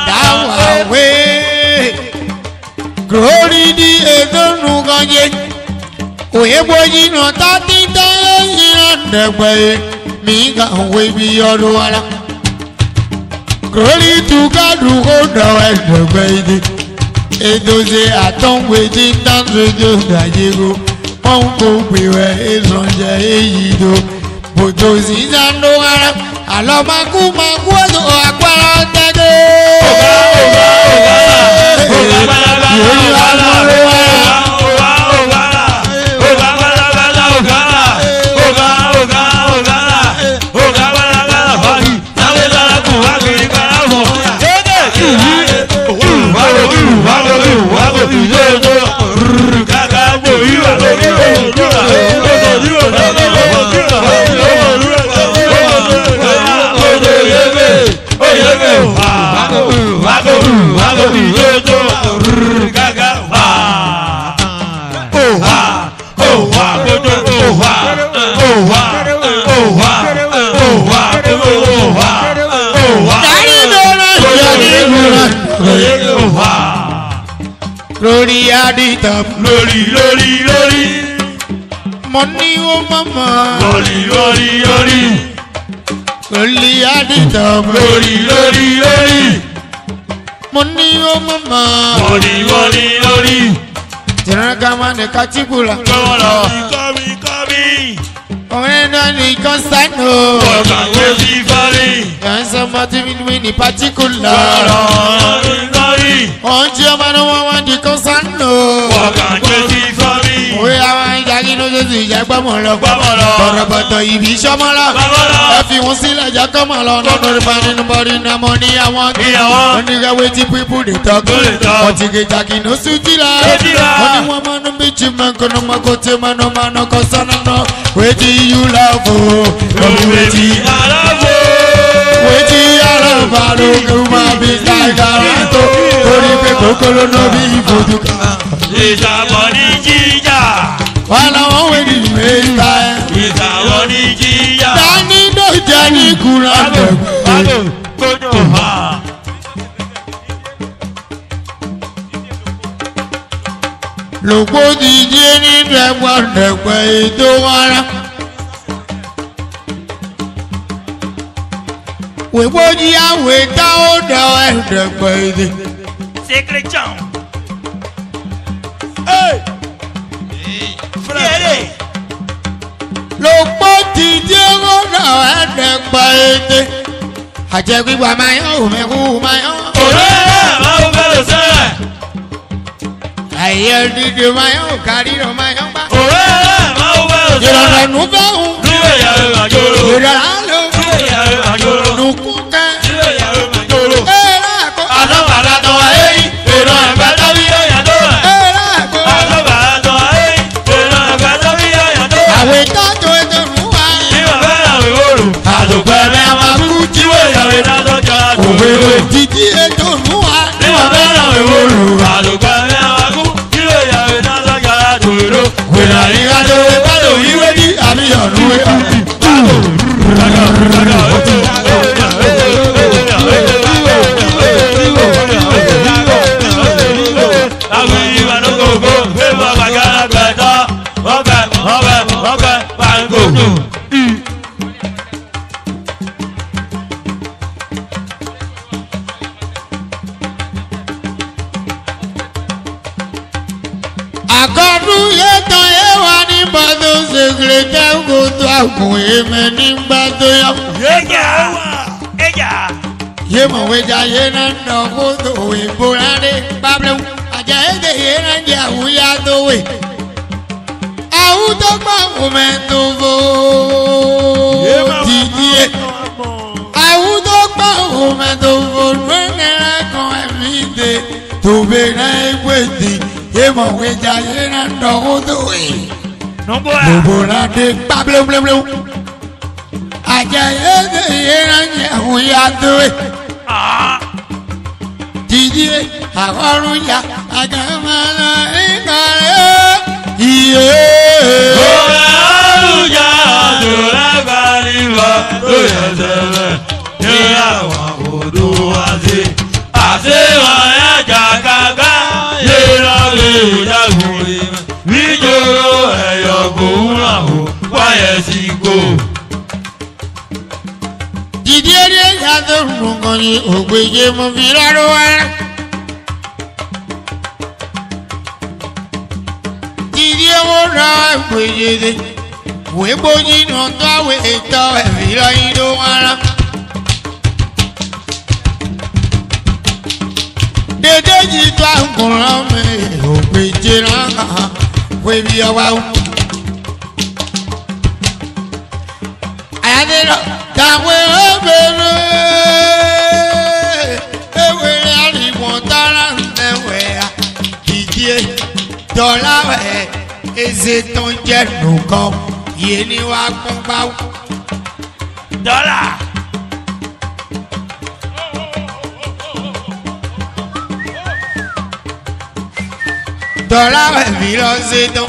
Yahweh. Gros rideau et de nous gagner. Oui, boy, non, t'as dit dans un way. Miga, oui, biolola. Gros rideau, gadou, dans un way. Edoze atongwe ti tanzo do dajego onko pewe ezonje eyido bodozi zando ara alomaku magwodo agbara tege oga oga oga oga Lórí adìtàn. Lórí lórí lórí. Mo ní ó mọ̀mọ́. Lórí lórí lórí. Lórí adìtàn. Lórí lórí lórí. Mo ní ó mọ̀mọ́. Lórí lórí lórí. Tìrán ká máa ní kátíkùlà. Kọ́mọ lọ. Kọ́mi kọ́mi. Ọ̀rẹ́ náà ní kọ́nsánù. Ọ̀gá wo ti fọ́rí. Kàńsán mọ́tí mi ní pátíkùlà. Lọ́rọ̀ ní lórí. Wọ́n jí ọmọ náà wọ́n wá ní kọ́nsánù. Ọ̀gá wo ti fọ́rí. Òwe àwọn ìjàgí ló ṣe sì jẹ́ gbọ́mọ̀ lọ. Gbọ́mọ̀ lọ. Bọ̀rọ̀bọ̀tọ̀ ìbí sọ́mọ́ lọ. Gbọ́mọ̀ lọ. Ẹ fi wọn sílẹ̀ jẹ́ kọ́mọ̀ lọ. Nínú ìbá nínú bọ́dí náà mọ́ ní àwọn kí. Ìyàwó. Wọ́n ní ká wetin people dey talk. Dey talk. Wọ́n ti gé jàgí ní oṣù tìlá. Tìlá. Wọ́n ní wọ́n máa ń bí jí mẹ́kànnà mọ́kòtì mọ́nà mọ́nà kọ́ sọ́nà náà. Wetin you love o. Lọ́bi wetin. Wetin yàrá balógun ló máa bí káyàrá tó. Torí pé kókóró náà bí ìfojú kan. Ìjàpọ̀ ní jíjà. Wọ́n làwọn wé ní mẹ́ta ẹ̀. Ìjàpọ̀ ní jíjà. Dání ló jẹ́ ní kúrò àdẹ̀gbẹ́. Gbọ́dọ̀ ha. Lòpó ti jẹ́ ní dẹ̀gbọ̀dẹ̀gbẹ̀ ètò ara. Wèpó jí àwẹ̀ tá ó dẹ̀ ẹ̀dẹ̀gbẹ̀ èdè. Secret John. Hey! Frère! Lòpó ti jẹ́ ó dẹ̀ ẹ̀dẹ̀gbẹ̀ èdè. Àjẹ́ gbígbà máa yán òmẹ́kú máa yán. Ọ̀rẹ́ máa ń bẹ̀rẹ̀ sẹ́rẹ̀. Àyè dídì máa yán òkárí rọ̀ máa yán bá. Ọ̀rẹ́ máa ń bẹ̀rẹ̀ ìrọ̀lẹ́ nù bẹ́ hùn. Níwèé yàrá ìrìnàjòrò. ìrọ̀lẹ́ lò. Níwèé yàrá ìrìnàjòrò. nùkú kẹ́. Níwèé yàrá ìrìnàjòrò. ẹ̀rọ àkọ́. Àdọ́bàdà tán ayé èrò ẹ̀fẹ́ tọ́bí yọ̀yà tó ẹ̀. ẹ̀rọ àkọ́. Àdọ́bàdà tán ayé èrò ẹ̀fẹ́ tọ́bí yọ̀yà tó ẹ̀. àwẹ̀ tọ́jú ètò ìlú wa. Níwèé fẹ́ràn ìwòrò. Àdùpẹ́ mẹ́ máa kú. Níwèé yàrá ìdájọ́jà tó òwe títí ètò ìlú wa. Níwèé fẹ́ràn ìwòrò. Àdùpẹ́ mẹ́ máa kú. Níwèé yàrá ìdájọ́jà tó èrò. wèrè àríyá tó wé bálò ìwé ní àbí ọ̀run wé. àkọ́dún yẹn tán yẹn wà ní bàtò ṣèkìlẹ̀ tẹ́kọ̀ tó àgùn èèmẹ̀ nígbà tó yọ. Ẹja ẹja. yé mọ̀wéjà yé náà nà kó tó wé bóradé pàbẹ́wò àjà èdè yé náà jẹ́ àwùyá tó wé. àwùjọ gbà wọ́mẹ̀ tó fò títí yé. àwùjọ gbà wọ́mẹ̀ tó fò lónìí kan ẹ̀mí dé tó bẹ̀rẹ̀ ẹgbẹ́ dé. yé mọ̀wéjà yé náà nà kó tó wé. bóradé pàbẹ́wò àjà èdè yé náà jẹ́ àwùyá tó wé. Didi àkọ́rùn ya àjàmọ́lá ìkàlẹ̀ iye. Òwe àrùjá àjòrà gbàlíwà ló yẹ sẹ́lẹ̀ ní àwọn àbòdó àti àṣewọ̀n ẹ̀jà kàkà yẹra lè jagun ìmọ̀ níjòrò ẹ̀yọ̀ gbòòrò àwọn wáyé sí kò. Didi eré yàtọ̀ nǹkan ni ògbéje mo fi rárá wá. Didi owó ra ògbéje dé. Wèé gbójú iná tó àwẹ̀ ètò ẹ̀fì lọ́yìn ló wá rá. Dédé yìí tó àgùnrán mi ògbéje náà kàn wé bí ọwá wù. Àyàdé lọ. Tàwé obìnrin ewé àríwọ̀n tára ń lẹ́wẹ̀ à ìdí dọ́làwẹ̀ ẹsẹ̀ tó ń jẹ́ nùkan yé ni wàá kún báwò. Dọ́là. Dọ́làwẹ̀ mi lọ sí tó.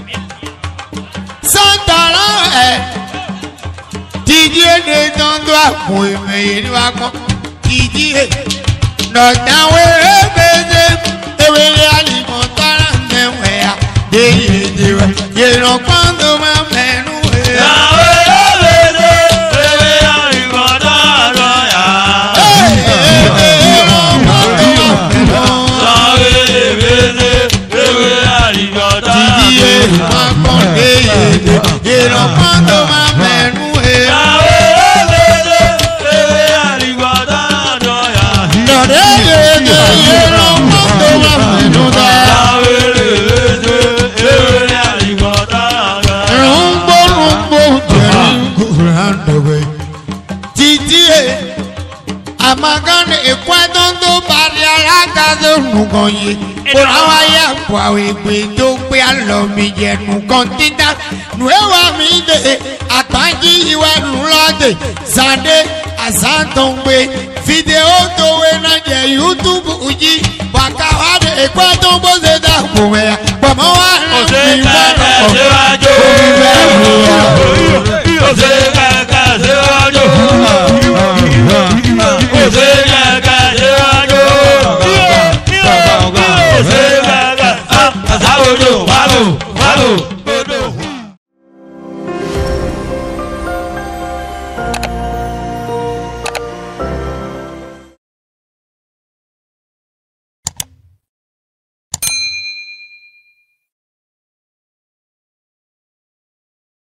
Sọ́ńtọ̀làwẹ̀. Didi ene tọ́ndọ́ àpò ìmẹ̀yẹ ni wàá kọ́. Didi e nọ̀tà wẹ́rẹ́ bẹ́ẹ̀ ewéle àlìmọ̀ tọ́lá mẹ́wẹ́ à. Déyé èdèwẹ̀ yẹ̀rọ pọ́ńdọ̀ máa mẹ́nu wẹ̀. Àwọn ẹlẹ́dẹ̀ ewé àrìmọ̀ dáadọ́ yá. Yẹ̀rọ pọ́ńdọ̀ máa mẹ́nu. Àwọn ẹlẹ́dẹ̀ ewé àrìmọ̀ dáadọ́ yá. Didi e máa kọ́ déyé èdè yẹ̀rọ pọ́ńdọ̀ máa mẹ́nu. Amagane ekwadondo bari alagazo nugonye. Orawa ya kwa wegbe tó pé alomi jẹnu kọntínà. Nuewa mi de àtàjì ìwà nulade. Zade azantongbe fídíò tó wé náà jẹ YouTube uji. Wakawade ekwadombo ṣe dá kòmẹ́yà. Pọ̀mọ́ wa rán mi wọ́rọ̀ síwájú. Ose kẹ̀kẹ́ síwájú. Ose kẹ̀kẹ́ síwájú. Ose kẹ̀kẹ́ sáwọ́jọ́ wàlú wàlú.